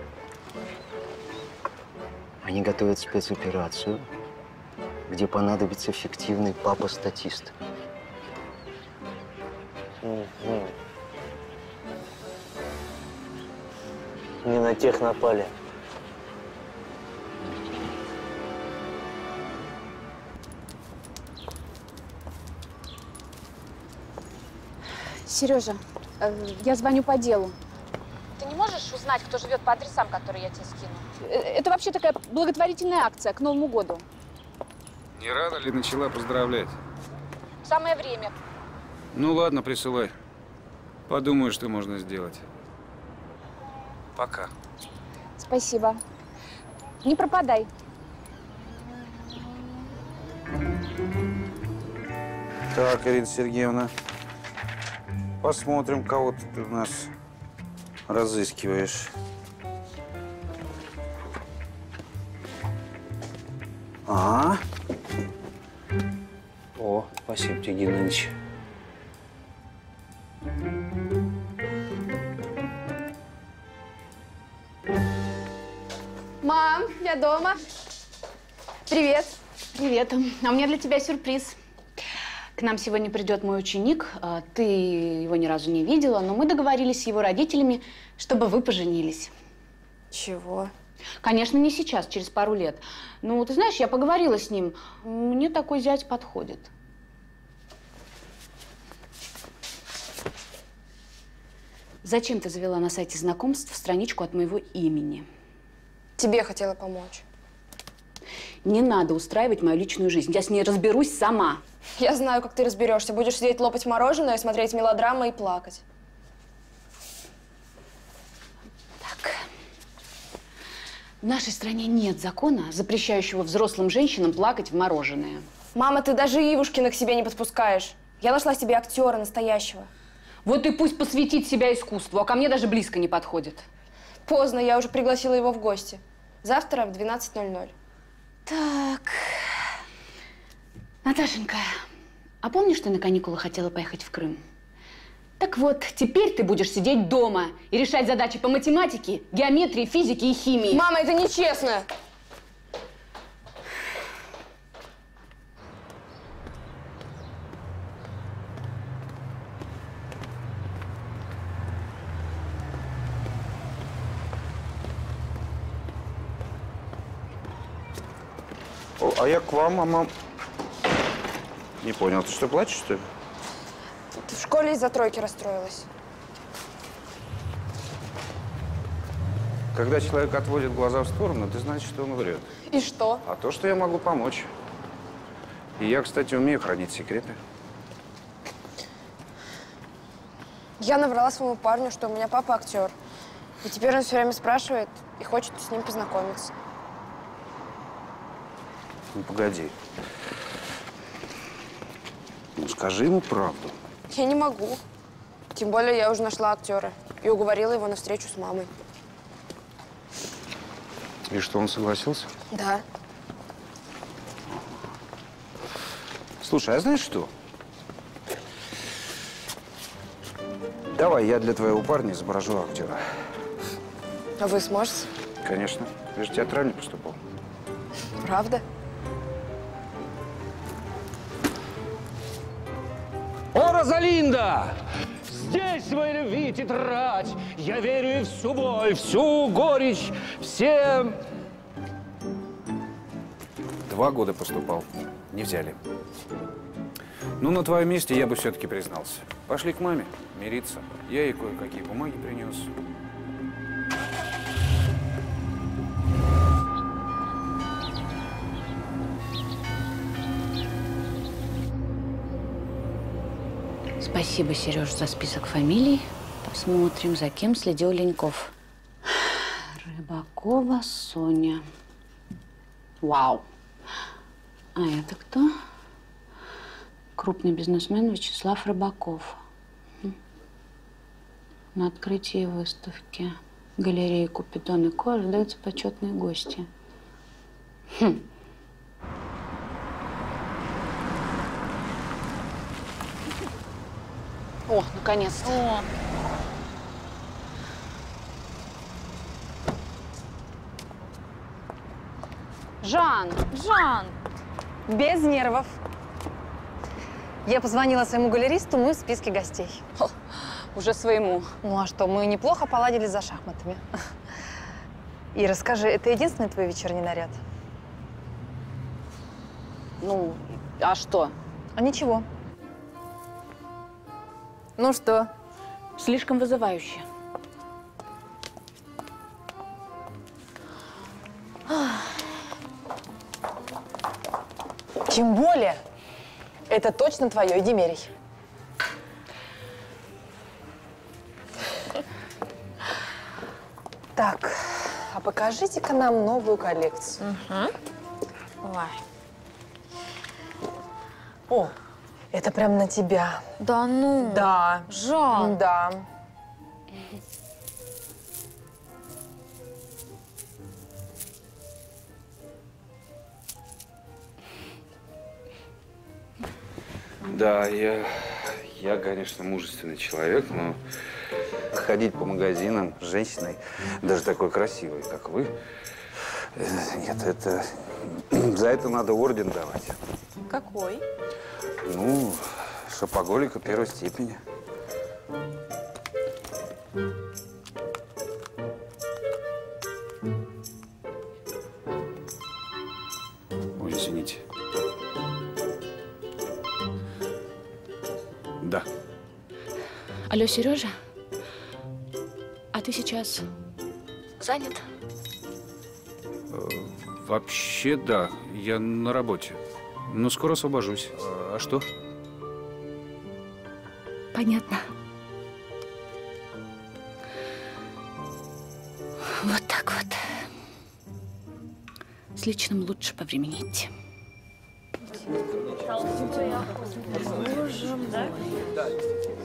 Они готовят спецоперацию, где понадобится фиктивный папа-статист. Не на тех напали. Сережа, я звоню по делу. Ты не можешь узнать, кто живет по адресам, которые я тебе скину? Это вообще такая благотворительная акция к Новому году. Не рано ли начала поздравлять? Самое время. Ну ладно, присылай. Подумаю, что можно сделать. Пока. Спасибо. Не пропадай. Так, Ирина Сергеевна, посмотрим, кого ты у нас разыскиваешь. Ага. О, спасибо тебе, Геннадьевич. Мам, я дома. Привет. Привет. А у меня для тебя сюрприз. К нам сегодня придет мой ученик. Ты его ни разу не видела, но мы договорились с его родителями, чтобы вы поженились. Чего? Конечно, не сейчас, через пару лет. Ну, ты знаешь, я поговорила с ним. Мне такой зять подходит. Зачем ты завела на сайте знакомств страничку от моего имени? Тебе хотела помочь. Не надо устраивать мою личную жизнь. Я с ней разберусь сама. Я знаю, как ты разберешься. Будешь сидеть, лопать мороженое, смотреть мелодрамы и плакать. Так. В нашей стране нет закона, запрещающего взрослым женщинам плакать в мороженое. Мама, ты даже Ивушкина к себе не подпускаешь. Я нашла себе актера настоящего. Вот и пусть посвятит себя искусству, а ко мне даже близко не подходит. Поздно, я уже пригласила его в гости. Завтра в 12:00. Так, Наташенька, а помнишь, ты на каникулы хотела поехать в Крым? Так вот, теперь ты будешь сидеть дома и решать задачи по математике, геометрии, физике и химии. Мама, это нечестно! А я к вам, мама. Не понял, ты что, плачешь, что ли? Ты в школе из-за тройки расстроилась. Когда человек отводит глаза в сторону, ты знаешь, что он врет. И что? А то, что я могу помочь. И я, кстати, умею хранить секреты. Я наврала своему парню, что у меня папа актер. И теперь он все время спрашивает и хочет с ним познакомиться. Ну, погоди. Ну, скажи ему правду. Я не могу. Тем более я уже нашла актера и уговорила его на встречу с мамой. И что, он согласился? Да. Слушай, а знаешь что? Давай я для твоего парня изображу актера. А вы сможете? Конечно. Я же театральный поступал. Правда? О, Розалинда! Здесь моей любви тетрадь, я верю и всю боль, всю горечь, все… 2 года поступал. Не взяли. Ну, на твоем месте я бы все-таки признался. Пошли к маме мириться. Я ей кое-какие бумаги принес. Спасибо, Сереж, за список фамилий. Посмотрим, за кем следил Леньков. Рыбакова Соня. Вау. А это кто? Крупный бизнесмен Вячеслав Рыбаков. На открытии выставки галереи Купидон и Ко ожидаются почетные гости. О, наконец-то. О. Жан! Жан! Без нервов. Я позвонила своему галеристу, мы в списке гостей. Уже своему. Ну а что, мы неплохо поладили за шахматами. И расскажи, это единственный твой вечерний наряд? Ну, а что? А ничего. Ну что? Слишком вызывающе. Тем более, это точно твое, иди меряй. Так, а покажите-ка нам новую коллекцию. Ой. О, это прям на тебя. Да ну? Да. Жан. Да. Да, я, конечно, мужественный человек, но ходить по магазинам с женщиной, даже такой красивой, как вы, нет, это… За это надо орден давать. Какой? Ну, шопоголика 1-й степени. Ой, извините. Да. Алло, Сережа? А ты сейчас занят? Вообще, да. Я на работе. Но скоро освобожусь. А что? Понятно. Вот так вот. С личным лучше повременить.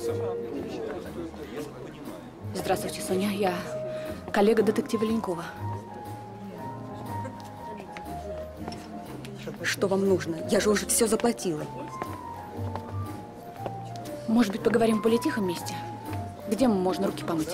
Здравствуйте, Соня. Я коллега детектива Ленькова. Что вам нужно? Я же уже все заплатила. Может быть, поговорим в более тихом месте? Где можно руки помыть?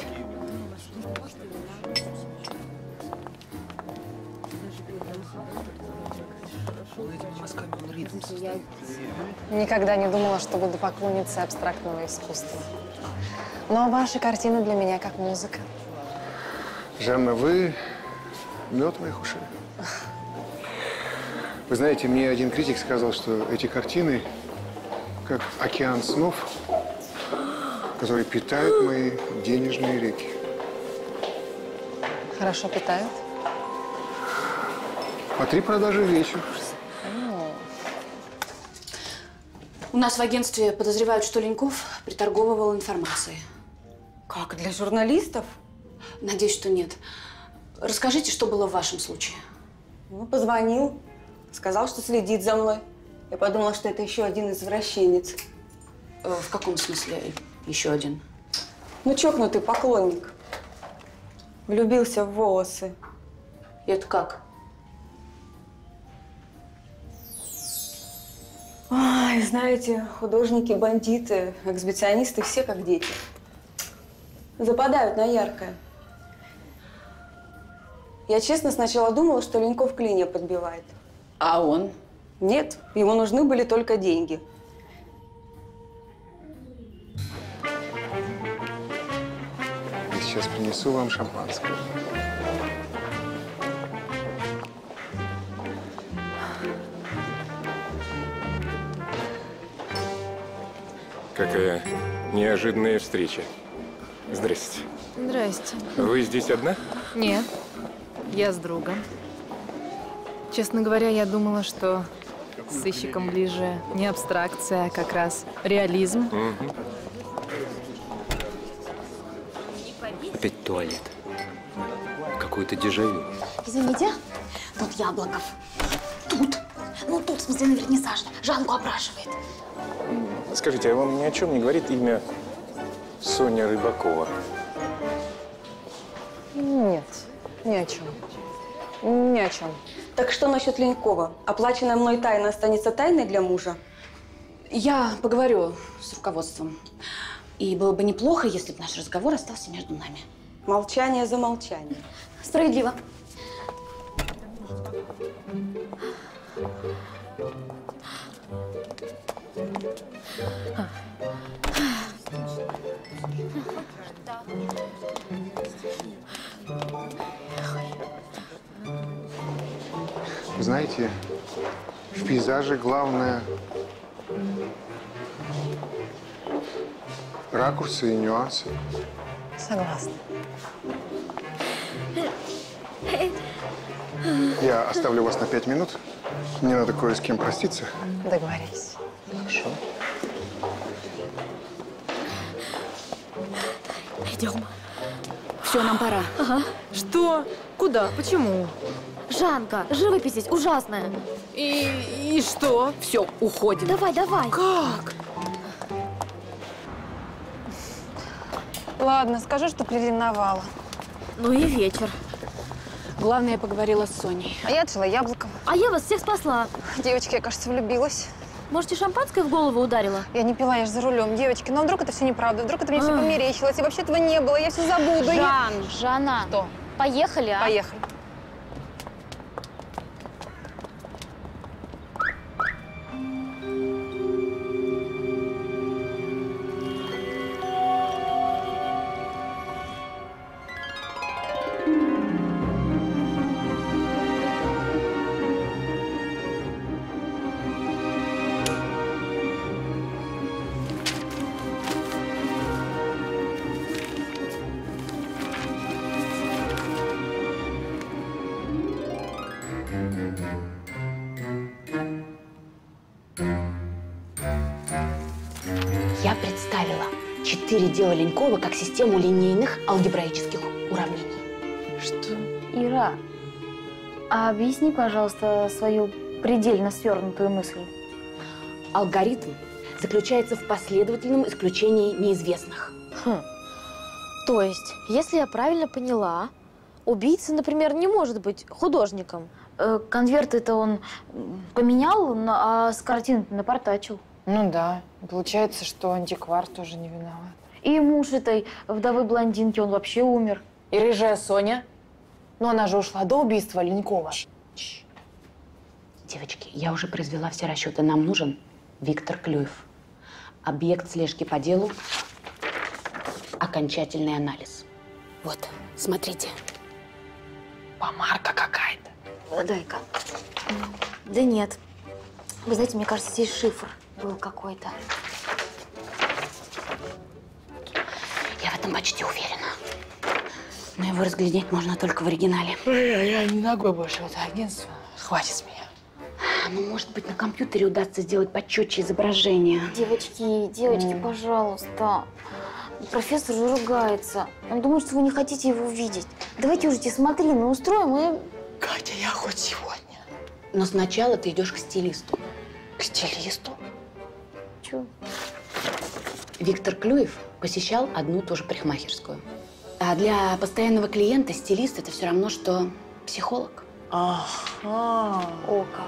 Я никогда не думала, что буду поклонницей абстрактного искусства. Но ваши картины для меня как музыка. Жанна, вы мед моих ушей. Вы знаете, мне один критик сказал, что эти картины как океан снов, который питает мои денежные реки. Хорошо питают? По 3 продажи в вечер. У нас в агентстве подозревают, что Леньков приторговывал информацией. Как, для журналистов? Надеюсь, что нет. Расскажите, что было в вашем случае. Ну, позвонил, сказал, что следит за мной. Я подумала, что это еще один извращенец. В каком смысле еще один? Ну, чокнутый поклонник. Влюбился в волосы. И это как? Ой, знаете, художники-бандиты, эксбиционисты все как дети. Западают на яркое. Я честно сначала думала, что Леньков клинья подбивает. А он? Нет, ему нужны были только деньги. Я сейчас принесу вам шампанское. Какая неожиданная встреча. Здрасте. Здрасте. Вы здесь одна? Нет, я с другом. Честно говоря, я думала, что с сыщиком ближе не абстракция, а как раз реализм. Опять туалет. Какое-то дежавю. Извините, тут Яблоков. Тут. Ну, тут, в смысле, на вернисаже. Жанку опрашивает. Скажите, а вам ни о чем не говорит имя Соня Рыбакова? Нет, ни о чем. Ни о чем. Так что насчет Ленькова? Оплаченная мной тайна останется тайной для мужа? Я поговорю с руководством. И было бы неплохо, если бы наш разговор остался между нами. Молчание за молчание. Справедливо. Знаете, в пейзаже главное ракурсы и нюансы. Согласна. Я оставлю вас на 5 минут. Мне надо кое с кем проститься. Договорились. Хорошо. Идем. Все, нам пора. Ага. Что? Куда? Почему? Жанка, живопись здесь ужасная. И что? Все, уходим. Давай, давай. Как? Ладно, скажу, что приревновала. Ну и вечер. Главное, я поговорила с Соней. А я отшила Яблокова. А я вас всех спасла. Девочки, я, кажется, влюбилась. Можете шампанское в голову ударила? Я не пила, я же за рулем. Девочки, но вдруг это все неправда, вдруг это мне все померещилось, и вообще этого не было, я все забуду. Жанна. Что? Поехали, а? Поехали. Я представила 4 дела Ленькова как систему линейных алгебраических уравнений. Что? Ира, а объясни, пожалуйста, свою предельно свернутую мысль. Алгоритм заключается в последовательном исключении неизвестных. То есть, если я правильно поняла, убийца, например, не может быть художником. Конверт это он поменял, а с картин напортачил. Ну да. Получается, что антиквар тоже не виноват. И муж этой вдовы блондинки, он вообще умер. И рыжая Соня? Ну, она же ушла до убийства Ленькова. Девочки, я уже произвела все расчеты. Нам нужен Виктор Клюев. Объект слежки по делу. Окончательный анализ. Вот, смотрите. Помарка какая-то. Дай-ка. Да нет. Вы знаете, мне кажется, здесь шифр был какой-то. Я в этом почти уверена. Но его разглядеть можно только в оригинале. Я не ногой больше в это агентство. Хватит с меня. Ну, может быть, на компьютере удастся сделать почетче изображение. Девочки, пожалуйста. Профессор же ругается. Он думает, что вы не хотите его видеть. Давайте уже смотрины устроим и… Катя, я хоть сегодня. Но сначала ты идешь к стилисту. К стилисту? Чё? Виктор Клюев посещал одну и ту же парикмахерскую. А для постоянного клиента стилист – это все равно, что психолог. О, как.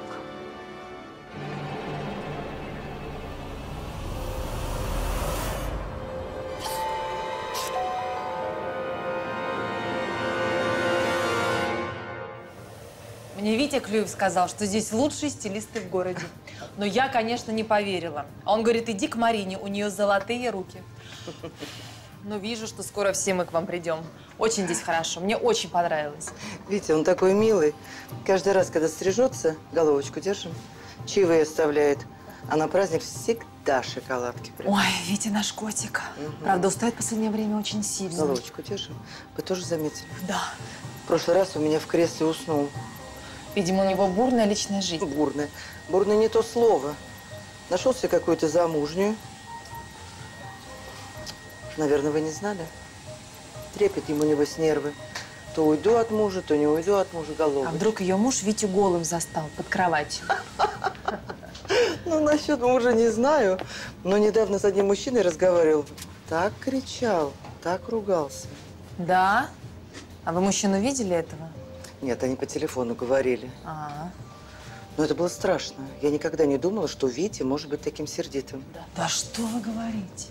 Мне Витя Клюев сказал, что здесь лучшие стилисты в городе. Но я, конечно, не поверила. Он говорит, иди к Марине, у нее золотые руки. Но вижу, что скоро все мы к вам придем. Очень здесь хорошо, мне очень понравилось. Витя, он такой милый. Каждый раз, когда стрижется, головочку держим, чаевые оставляет. А на праздник всегда шоколадки прям. Ой, Витя наш котик. Правда, устает в последнее время очень сильно. Головочку держим. Вы тоже заметили? Да. В прошлый раз у меня в кресле уснул. Видимо, у него бурная личная жизнь. Бурная. Бурная не то слово. Нашел себе какую-то замужнюю. Наверное, вы не знали? Трепет ему небось нервы. То уйду от мужа, то не уйду от мужа, голову. А вдруг ее муж Витю голым застал под кроватью? Ну, насчет мужа не знаю. Но недавно с одним мужчиной разговаривал. Так кричал, так ругался. Да? А вы мужчину видели этого? Нет, они по телефону говорили. Но это было страшно. Я никогда не думала, что Витя может быть таким сердитым. Да что вы говорите?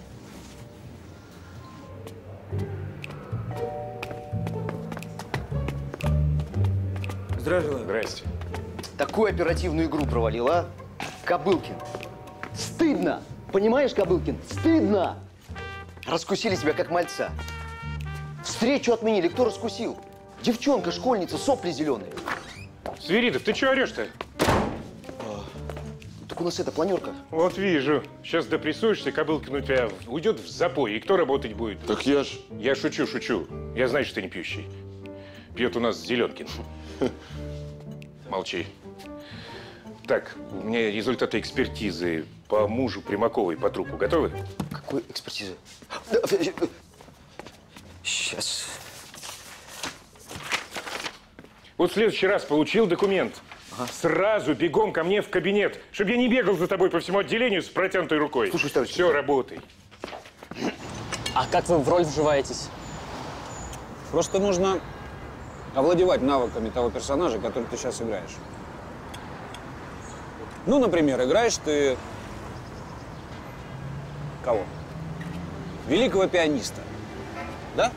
Здравствуйте. Здрасте. Такую оперативную игру провалил, а? Кобылкин. Стыдно! Понимаешь, Кобылкин? Стыдно! Раскусили тебя, как мальца. Встречу отменили. Кто раскусил? Девчонка, школьница, сопли зеленые. Свиридов, ты чего орешь-то? Так у нас это, планерка. Вот вижу. Сейчас допрессуешься, Кобылкин у тебя уйдет в запой. И кто работать будет? Так я ж… Я шучу, шучу. Я знаю, что ты не пьющий. Пьет у нас Зеленкин. Молчи. Так, у меня результаты экспертизы по мужу Примаковой по трупу. Готовы? Какой экспертизы? Сейчас. Вот в следующий раз получил документ. Сразу бегом ко мне в кабинет, чтобы я не бегал за тобой по всему отделению с протянутой рукой. Слушай, товарищ. Все, работай. А как вы в роль вживаетесь? Просто нужно овладевать навыками того персонажа, который ты сейчас играешь. Ну, например, играешь ты… Кого? Великого пианиста. Да?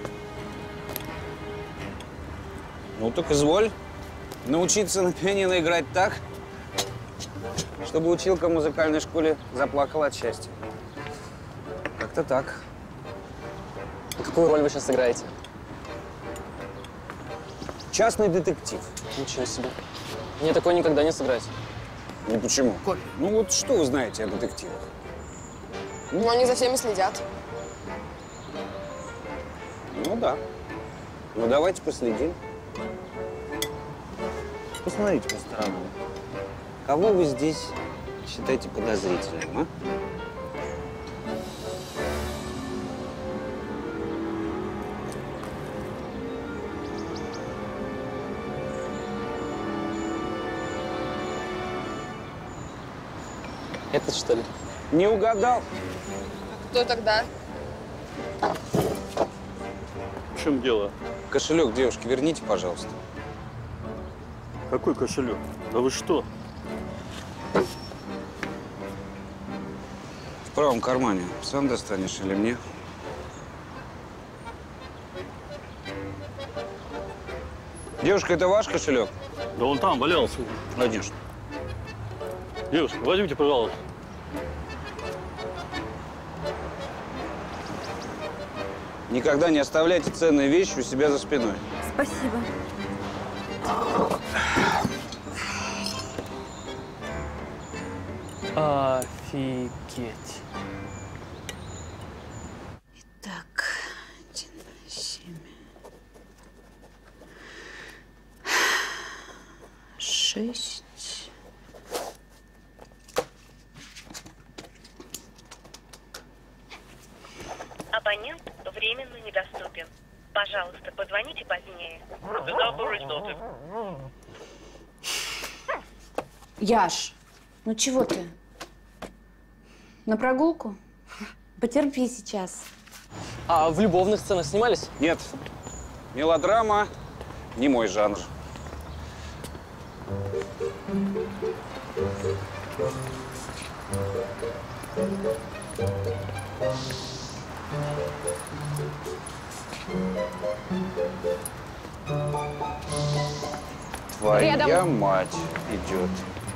Ну, так изволь научиться на пианино играть так, чтобы училка в музыкальной школе заплакала от счастья. Как-то так. Какую роль вы сейчас играете? Частный детектив. Ничего себе. Мне такое никогда не сыграть. Ну почему? Ну вот что вы знаете о детективах? Ну, они за всеми следят. Ну да. Ну давайте последим. Посмотрите по сторонам. Кого вы здесь считаете подозрительным, а? Этот, что ли? Не угадал. Кто тогда? В чем дело? Кошелек девушки верните, пожалуйста. Какой кошелек? Да вы что? В правом кармане. Сам достанешь или мне? Девушка, это ваш кошелек? Да он там валялся. Конечно. Девушка, возьмите, пожалуйста. Никогда не оставляйте ценные вещи у себя за спиной. Спасибо. Офигеть. Так, 1, 7, 6. Абонент временно недоступен. Пожалуйста, позвоните позднее. Яш, ну чего ты? На прогулку? Потерпи сейчас. А в любовных сценах снимались? Нет. Мелодрама не мой жанр. Твоя Рядом. мать идет.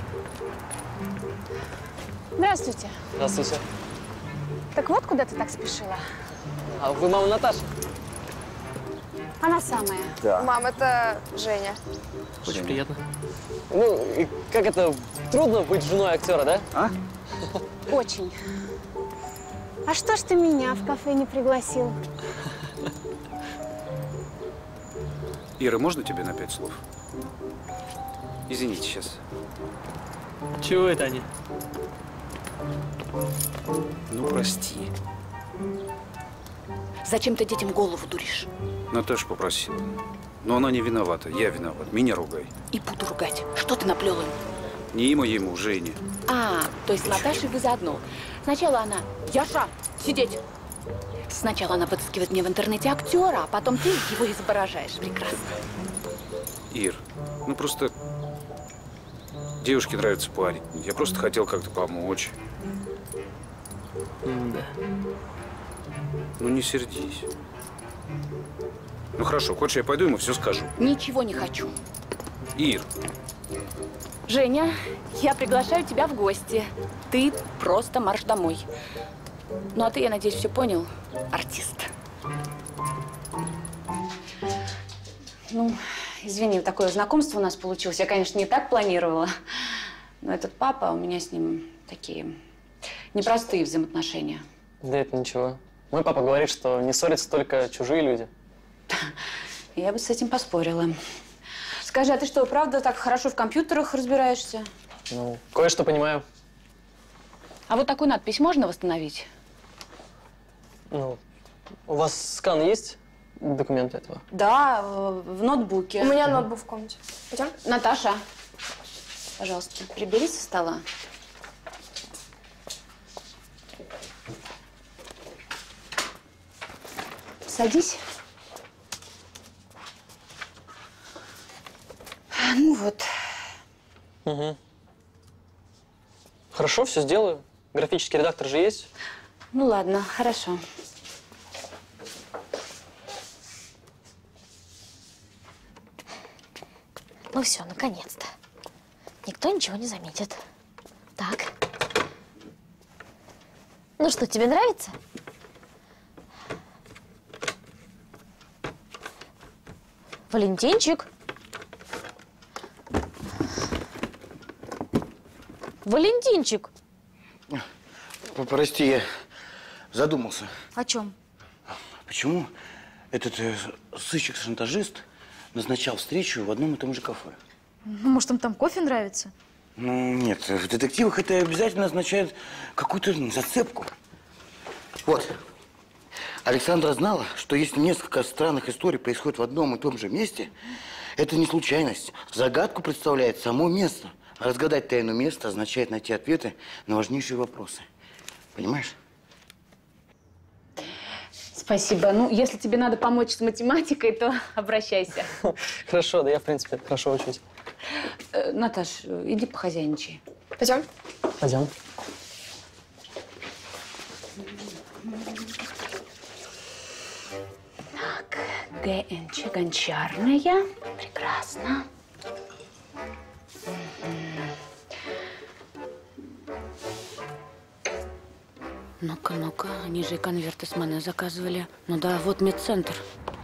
Здравствуйте. Здравствуйте. Так вот, куда ты так спешила? А вы мама Наташи? Она самая. Да. Мам, это Женя. Очень приятно. Ну, и как это, трудно быть женой актера, да? А? Очень. А что ж ты меня в кафе не пригласил? Ира, можно тебе на 5 слов? Извините, сейчас. Чего это они? Ну, прости. Зачем ты детям голову дуришь? Наташа попросила. Но она не виновата. Я виноват. Меня ругай. И буду ругать. Что ты наплел им? Не ему, Жене. А, то есть с Наташей вы заодно. Сначала она: Яша, сидеть. Сначала она подыскивает мне в интернете актера, а потом ты его изображаешь. Прекрасно. Ир, ну просто девушке нравится парень. Я просто хотел как-то помочь. Да. Ну не сердись. Ну хорошо, хочешь, я пойду ему все скажу. Ничего не хочу. Ир. Женя, я приглашаю тебя в гости. Ты просто марш домой. Ну, а ты, я надеюсь, все понял, артист. Ну, извини, такое знакомство у нас получилось. Я, конечно, не так планировала. Но этот папа, у меня с ним такие непростые взаимоотношения. Да это ничего. Мой папа говорит, что не ссорятся только чужие люди. Я бы с этим поспорила. Скажи, а ты что, правда так хорошо в компьютерах разбираешься? Ну, кое-что понимаю. А вот такую надпись можно восстановить? Ну, у вас скан есть? Документы этого? Да, в ноутбуке. У меня ноутбук в комнате. Идем? Наташа, пожалуйста, прибери со стола. Садись. Ну вот. Угу. Хорошо, все сделаю. Графический редактор же есть. Ну ладно, хорошо. Ну все, наконец-то. Никто ничего не заметит. Так. Ну что, тебе нравится? Валентинчик. Валентинчик. Прости, я задумался. О чем? Почему этот сыщик-шантажист назначал встречу в одном и том же кафе? Ну, может, им там кофе нравится? Ну, нет, в детективах это обязательно означает какую-то зацепку. Вот. Александра знала, что если несколько странных историй происходит в одном и том же месте, это не случайность. Загадку представляет само место. А разгадать тайну места означает найти ответы на важнейшие вопросы. Понимаешь? Спасибо. Ну, если тебе надо помочь с математикой, то обращайся. Хорошо, да я, в принципе, хорошо учусь. Наташ, иди похозяйничай. Пойдем? Пойдем. Так, ГНЧ гончарная. Прекрасно. Ну-ка, ну-ка, они же и конверты с Мане заказывали. Ну да, вот медцентр.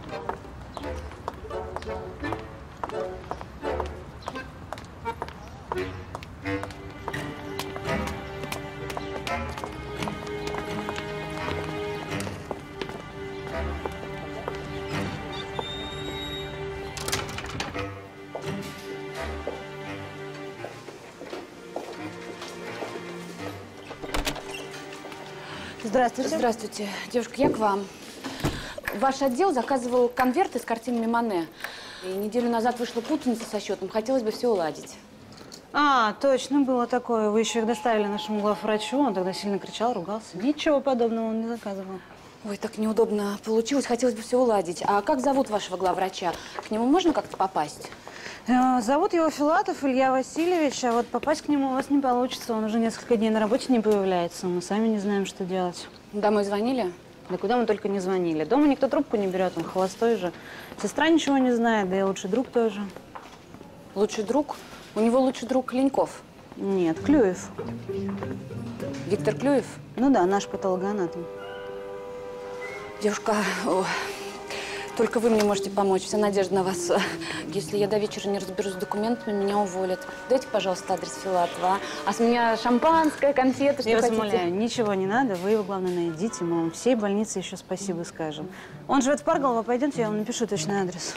Здравствуйте. Здравствуйте. Девушка, я к вам. Ваш отдел заказывал конверты с картинами Мане. И неделю назад вышла путаница со счетом. Хотелось бы все уладить. А, точно, было такое. Вы еще их доставили нашему главврачу. Он тогда сильно кричал, ругался. Ничего подобного он не заказывал. Ой, так неудобно получилось. Хотелось бы все уладить. А как зовут вашего главврача? К нему можно как-то попасть? Зовут его Филатов Илья Васильевич, а вот попасть к нему у вас не получится. Он уже несколько дней на работе не появляется. Мы сами не знаем, что делать. Домой звонили? Да куда мы только не звонили. Дома никто трубку не берет, он холостой же. Сестра ничего не знает, да и лучший друг тоже. Лучший друг? У него лучший друг Леньков? Нет, Клюев. Виктор Клюев? Ну да, наш патологоанатом. Девушка, только вы мне можете помочь. Вся надежда на вас. Если я до вечера не разберусь с документами, меня уволят. Дайте, пожалуйста, адрес Филатова. А с меня шампанское, конфеты, что я хотите. Я вас умоляю, ничего не надо. Вы его, главное, найдите. Мы вам всей больнице еще спасибо скажем. Он живет в Парголово. Пойдемте, я вам напишу точный адрес.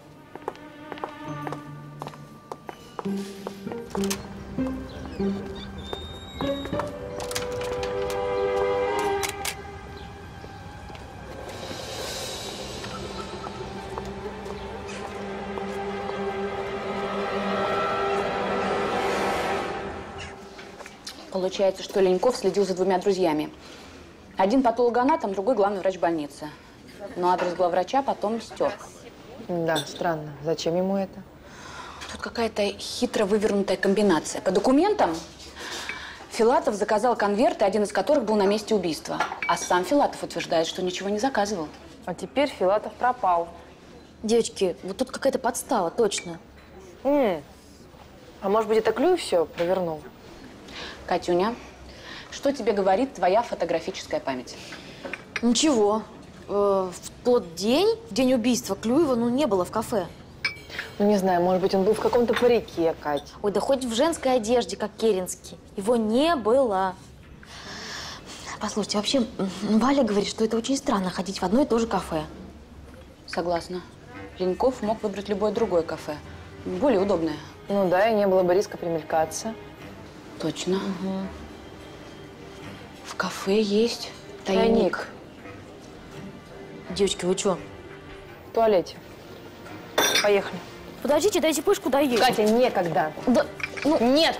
Получается, что Леньков следил за двумя друзьями. Один патологоанатом, другой главный врач больницы. Но адрес главврача потом стер. Да, странно. Зачем ему это? Тут какая-то хитро вывернутая комбинация. По документам Филатов заказал конверты, один из которых был на месте убийства. А сам Филатов утверждает, что ничего не заказывал. А теперь Филатов пропал. Девочки, вот тут какая-то подстава, точно. А может быть, это Клюев все провернул? Катюня, что тебе говорит твоя фотографическая память? Ничего. В тот день, в день убийства, Клюева, не было в кафе. Ну, не знаю, может быть, он был в каком-то парике, Кать. Ой, да хоть в женской одежде, как Керенский. Его не было. Послушайте, вообще, Валя говорит, что это очень странно ходить в одно и то же кафе. Согласна. Леньков мог выбрать любое другое кафе. Более удобное. Ну да, и не было бы риска примелькаться. Точно. Угу. В кафе есть тайник. Девочки, вы что? В туалете. Поехали. Подождите, дайте пышку доесть. Катя, некогда. Да, нет.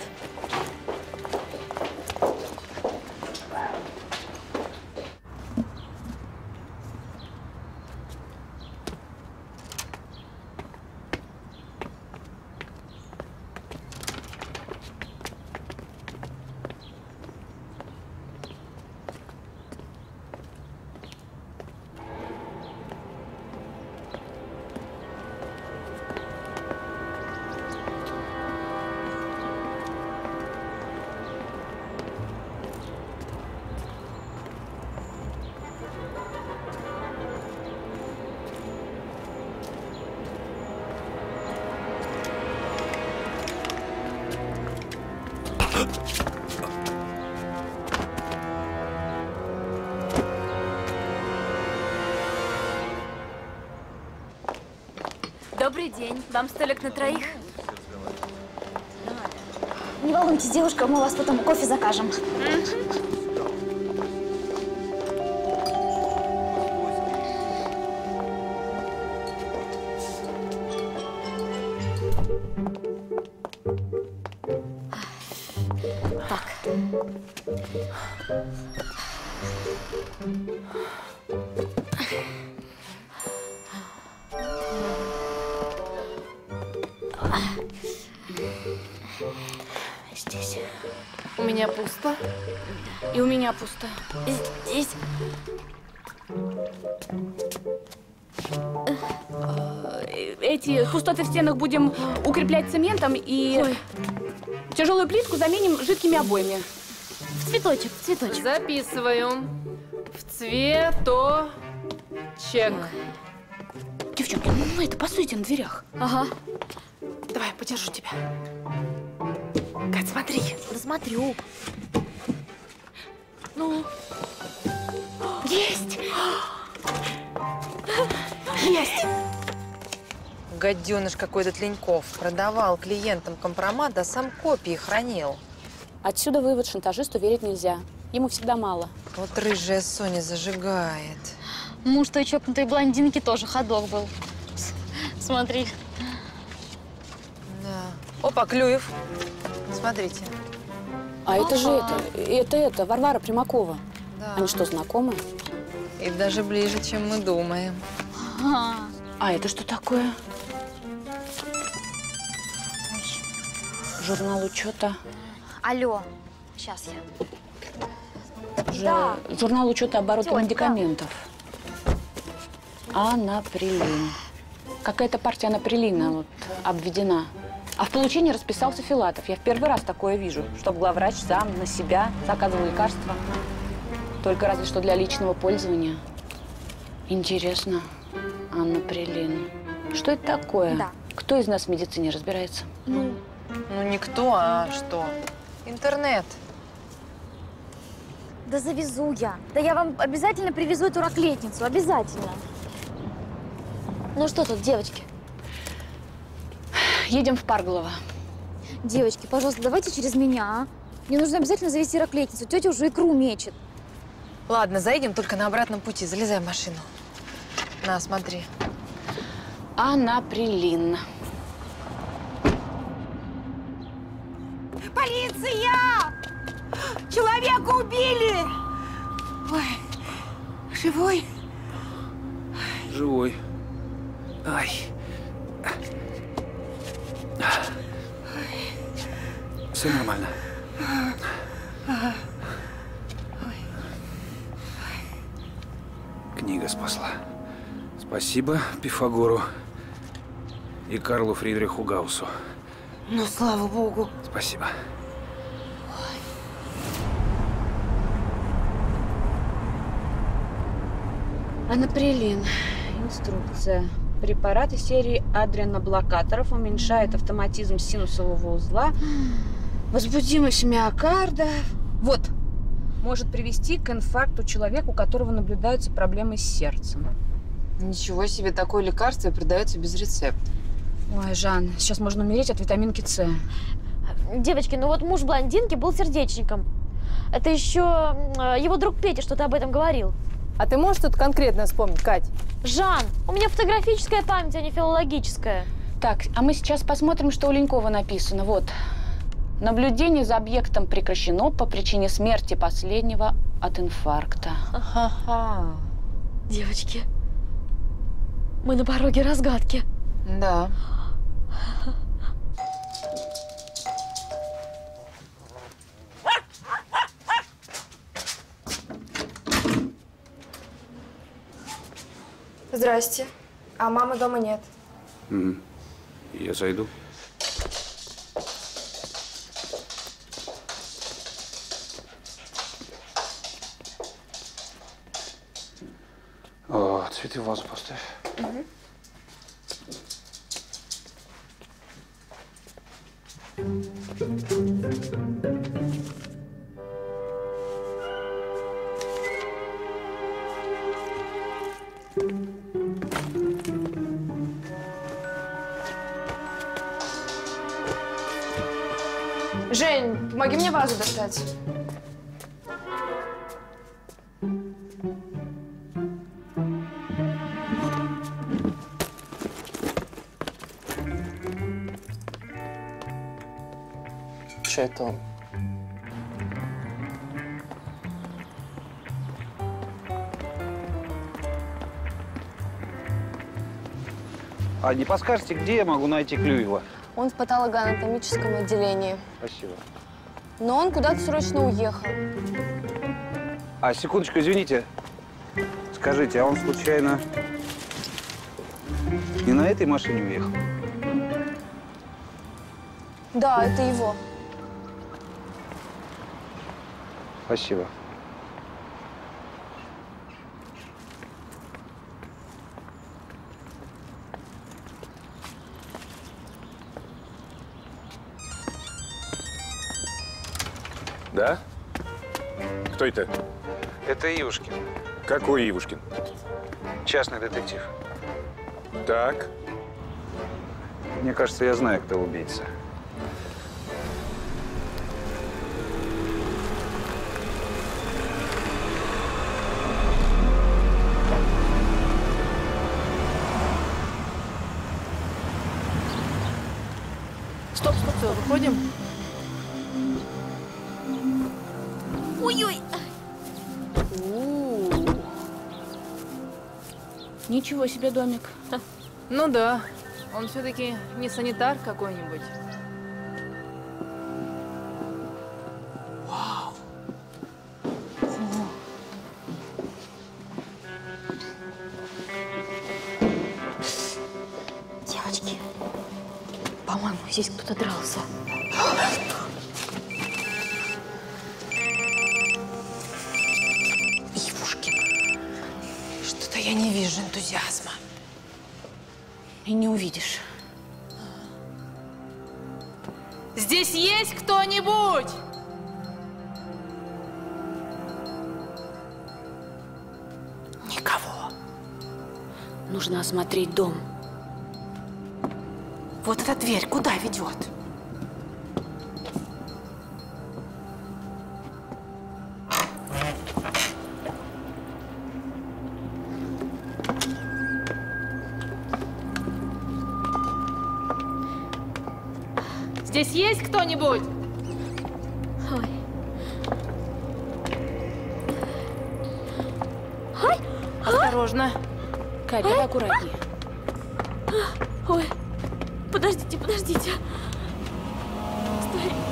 Добрый день. Вам столик на троих? Не волнуйтесь, девушка, мы вас потом кофе закажем. Так. меня пусто. И у меня пусто. Здесь. Эти пустоты в стенах будем укреплять цементом и тяжелую плитку заменим жидкими обоями. В цветочек, в цветочек. Записываю. В цветочек. Девчонки, ну это посуйте на дверях. Ага. Давай, подержу тебя. Кать, смотри. Да смотрю. Ну. Есть! Есть! Гаденыш какой-то Леньков. Продавал клиентам компромат, а сам копии хранил. Отсюда вывод: шантажисту верить нельзя. Ему всегда мало. Вот рыжая Соня зажигает. Муж той чокнутой блондинки тоже ходок был. Смотри. Да. Опа, Клюев. Смотрите. А это же это Варвара Примакова. Да. Они что, знакомы? И даже ближе, чем мы думаем. А это что такое? Журнал учета. Алло. Сейчас я. Журнал учета оборота Тётя. медикаментов. Анаприлин. Какая-то партия анаприлина вот обведена. А в получении расписался Филатов. Я в первый раз такое вижу, чтобы главврач сам на себя заказывал лекарства. Только разве что для личного пользования. Интересно. Анаприлин. Что это такое? Да. Кто из нас в медицине разбирается? Ну, никто, а что? Интернет. Да завезу я. Да я вам обязательно привезу эту раклетницу. Обязательно. Ну что тут, девочки? Едем в Парголово. Девочки, пожалуйста, давайте через меня, а? Мне нужно обязательно завести раклетницу. Тетя уже икру мечет. Ладно, заедем только на обратном пути. Залезай в машину. На, смотри. Анаприлин. Полиция! Человека убили! Ой, живой? Живой. Ай. Все нормально. Книга спасла. Спасибо Пифагору и Карлу Фридриху Гауссу. Ну, слава богу. Спасибо. Анаприлин. Инструкция. Препарат из серии адреноблокаторов уменьшает автоматизм синусового узла, возбудимость миокарда. Вот. Может привести к инфаркту человека, у которого наблюдаются проблемы с сердцем. Ничего себе, такое лекарство продается без рецепта. Ой, Жан, сейчас можно умереть от витаминки С. Девочки, ну вот муж блондинки был сердечником. Это еще его друг Петя что-то об этом говорил. А ты можешь что-то конкретно вспомнить, Кать? Жан, у меня фотографическая память, а не филологическая. Так, а мы сейчас посмотрим, что у Ленькова написано. Вот. Наблюдение за объектом прекращено по причине смерти последнего от инфаркта. Ага. Девочки, мы на пороге разгадки. Да. Здрасте. А мамы дома нет. Я зайду. О, цветы в вазу поставь. Жень, помоги мне вазу достать. Че это он? А не подскажете, где я могу найти Клюева? Он в патологоанатомическом отделении. Спасибо. Но он куда-то срочно уехал. А, секундочку, извините. Скажите, а он случайно не на этой машине уехал? Да, это его. Спасибо. Да? Кто это? Это Ивушкин. Какой Ивушкин? Частный детектив. Так. Мне кажется, я знаю, кто убийца. Стоп, выходим. Ой-ой. Ничего себе домик. Ну да, он все-таки не санитар какой-нибудь. Вау. Девочки, по-моему, здесь кто-то дрался. Что-то я не вижу энтузиазма. И не увидишь. Здесь есть кто-нибудь? Никого. Нужно осмотреть дом. Вот эта дверь куда ведет? Здесь есть кто-нибудь? Ой. Ай! Осторожно. Кать, давай аккуратнее. Ой, подождите, подождите. Стой.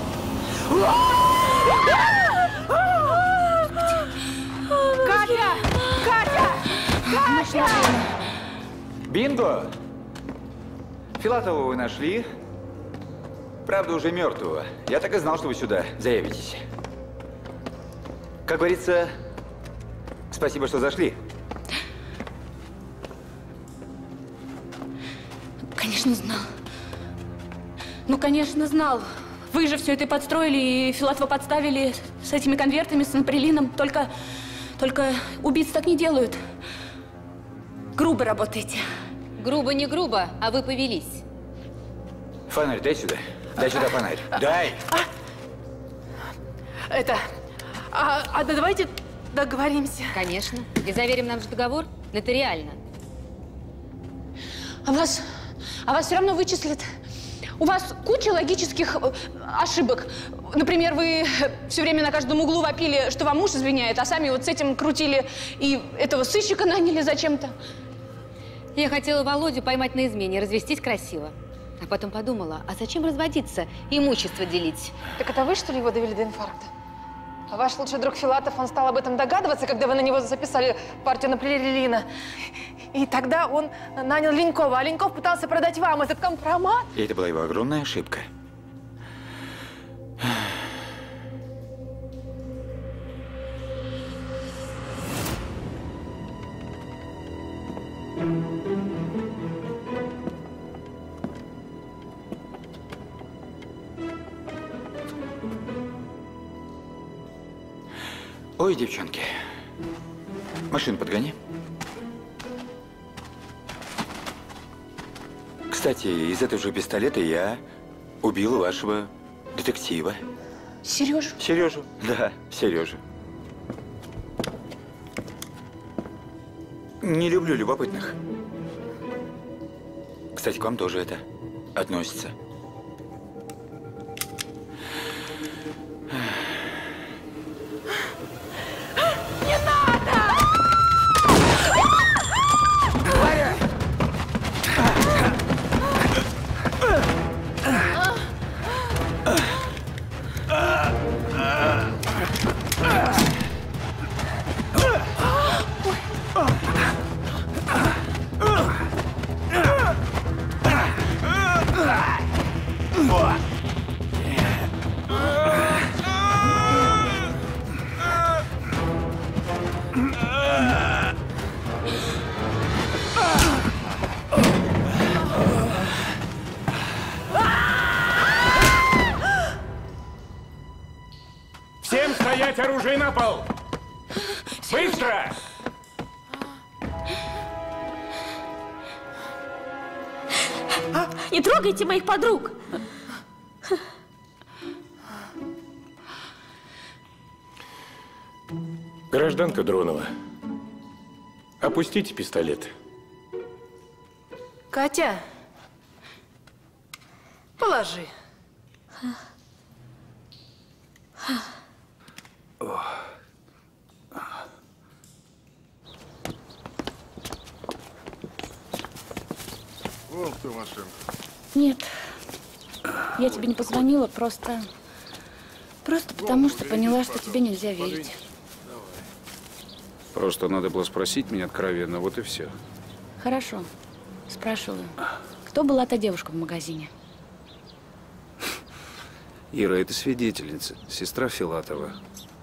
Катя! Катя! Катя! Бинго! Филатова вы нашли. Правда, уже мертвого. Я так и знал, что вы сюда заявитесь. Как говорится, спасибо, что зашли. Конечно, знал. Ну, конечно, знал. Вы же все это и подстроили, и Филатова подставили с этими конвертами, с наприлином. Только убийцы так не делают. Грубо работаете. Грубо не грубо, а вы повелись. Фонарь дай сюда. Дай сюда фонарь. Дай! Давайте договоримся. Конечно. И заверим наш договор нотариально. А вас все равно вычислят. У вас куча логических ошибок. Например, вы все время на каждом углу вопили, что вам муж изменяет, а сами вот с этим крутили и этого сыщика наняли зачем-то. Я хотела Володю поймать на измене, развестись красиво. А потом подумала, а зачем разводиться, имущество делить? Так это вы, что ли, его довели до инфаркта? А ваш лучший друг Филатов, он стал об этом догадываться, когда вы на него записали партию наприлина. И тогда он нанял Ленькова, а Леньков пытался продать вам этот компромат. И это была его огромная ошибка. Ой, девчонки, машину подгони. Кстати, из этого же пистолета я убил вашего детектива. Сережу? Сережу, да, Сережу. Не люблю любопытных. Кстати, к вам тоже это относится. Не надо! Варя! Всем стоять, оружие на пол! Быстро! Не трогайте моих подруг! Гражданка Дронова, опустите пистолет. Катя, положи. Вон кто машина. Нет, я тебе не позвонила, просто потому что поняла, что тебе нельзя верить. Просто надо было спросить меня откровенно, вот и все. Хорошо, спрашиваю. Кто была та девушка в магазине? Ира, это свидетельница, сестра Филатова.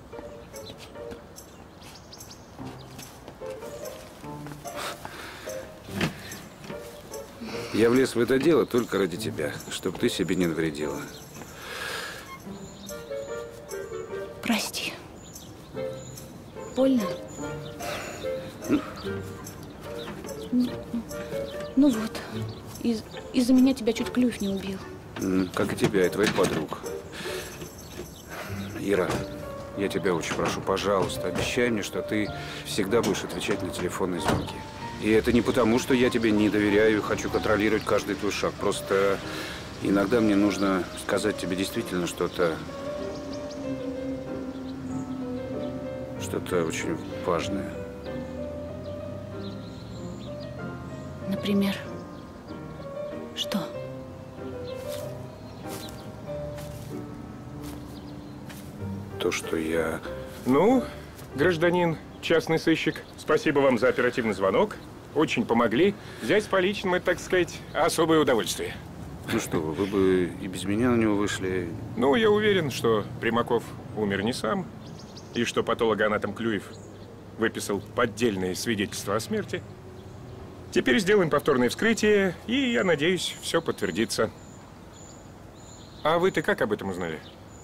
Я влез в это дело только ради тебя, чтобы ты себе не навредила. Прости. Больно? Ну вот, из-за меня тебя чуть клюв не убил. Как и тебя, и твоих подруг. Ира, я тебя очень прошу, пожалуйста, обещай мне, что ты всегда будешь отвечать на телефонные звонки. И это не потому, что я тебе не доверяю и хочу контролировать каждый твой шаг. Просто иногда мне нужно сказать тебе действительно что-то очень важное. Например, что? То, что я… Ну, гражданин, частный сыщик, спасибо вам за оперативный звонок. Очень помогли. Взять с поличным – это, так сказать, особое удовольствие. Ну что вы бы и без меня на него вышли. Ну, я уверен, что Примаков умер не сам, и что патологоанатом Клюев выписал поддельные свидетельства о смерти. Теперь сделаем повторное вскрытие, и, я надеюсь, все подтвердится. А вы-то как об этом узнали?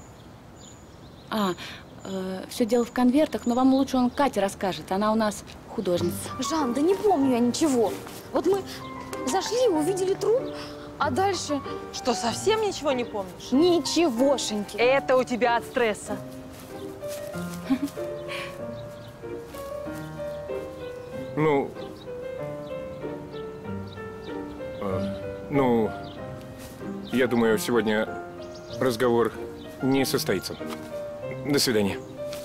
Все дело в конвертах, но вам лучше он Кате расскажет. Она у нас художница. Жан, да не помню я ничего. Вот мы зашли, увидели труп, а дальше… Что, совсем ничего не помнишь? Ничегошеньки. Это у тебя от стресса. Ну, я думаю, сегодня разговор не состоится. До свидания.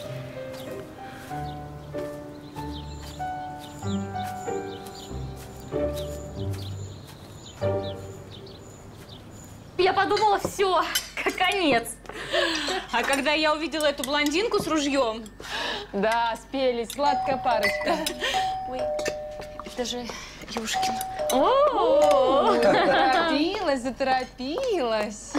Я подумала, все, конец. А когда я увидела эту блондинку с ружьем… Да, спелись, сладкая парочка. Ой, это же Юшкин. Заторопилась.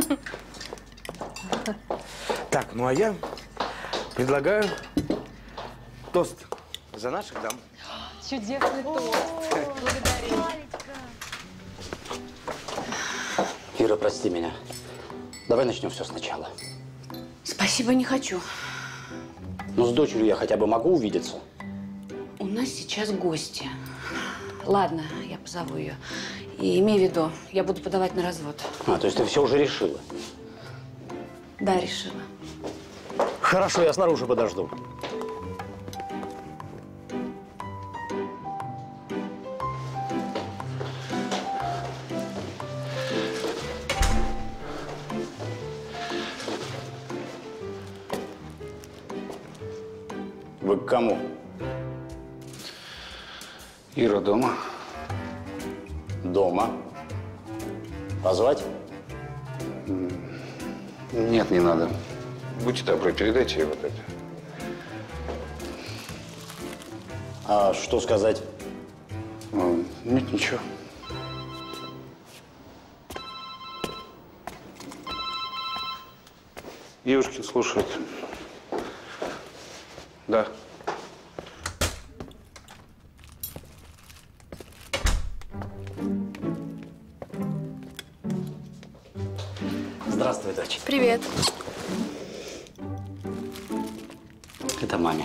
Так, ну а я предлагаю тост за наших дам. Чудесный тост. Благодарю. Ира, прости меня. Давай начнем все сначала. Спасибо, не хочу. Ну, с дочерью я хотя бы могу увидеться? У нас сейчас гости. Ладно, я позову ее. И имей в виду, я буду подавать на развод. То есть ты все уже решила? Да, решила. Хорошо, я снаружи подожду. Вы к кому? Ира дома. Дома. Позвать? Нет, не надо. Будьте добры, передайте ей вот это. А что сказать? Нет, ничего. Девушкин слушает. Да. Здравствуй, дочь. Привет. Это маме.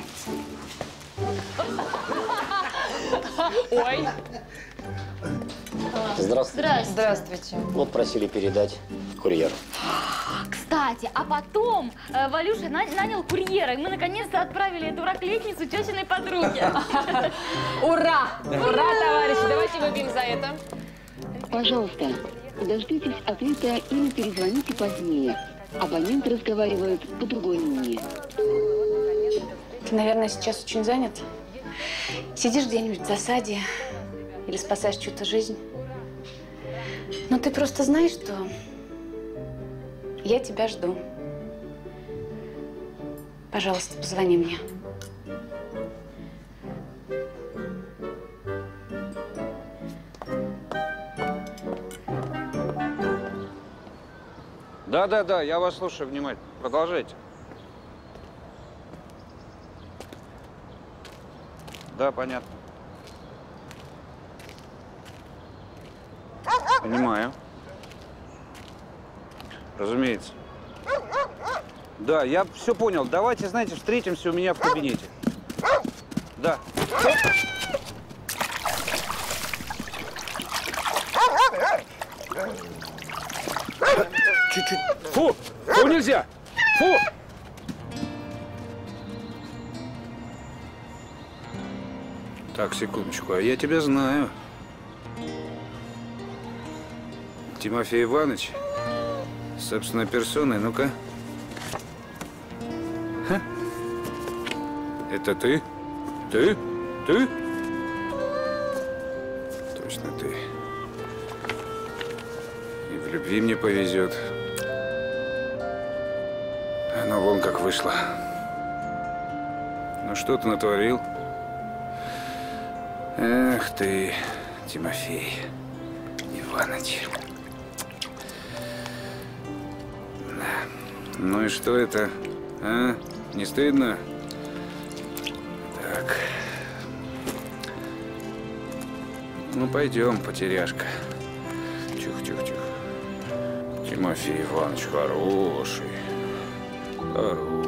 Ой. Здравствуйте. Здравствуйте. Вот просили передать курьеру. Кстати, а потом Валюша нанял курьера, и мы наконец-то отправили эту раклетницу тещиной подруге. Ура! Ура, товарищи! Давайте выпьем за это. Пожалуйста, дождитесь ответа или перезвоните позднее. Абонент разговаривает по другой линии. Ты, наверное, сейчас очень занят. Сидишь где-нибудь в засаде или спасаешь чью-то жизнь. Но ты просто знаешь, что я тебя жду. Пожалуйста, позвони мне. Да, я вас слушаю внимательно. Продолжайте. Да, понятно. Понимаю. Разумеется. Да, я все понял. Давайте, знаете, встретимся у меня в кабинете. Да. Чуть-чуть. Фу! Фу, нельзя! Фу! Так, секундочку, а я тебя знаю. Тимофей Иванович, собственной персоной, ну-ка. Ха. Это ты? Ты? Ты? Точно ты. И в любви мне повезет. Оно вон как вышло. Ну что ты натворил? Эх ты, Тимофей Иванович. Ну и что это? А? Не стыдно? Так. Ну, пойдем, потеряшка. Тихо. Тимофей Иванович хороший. Хороший.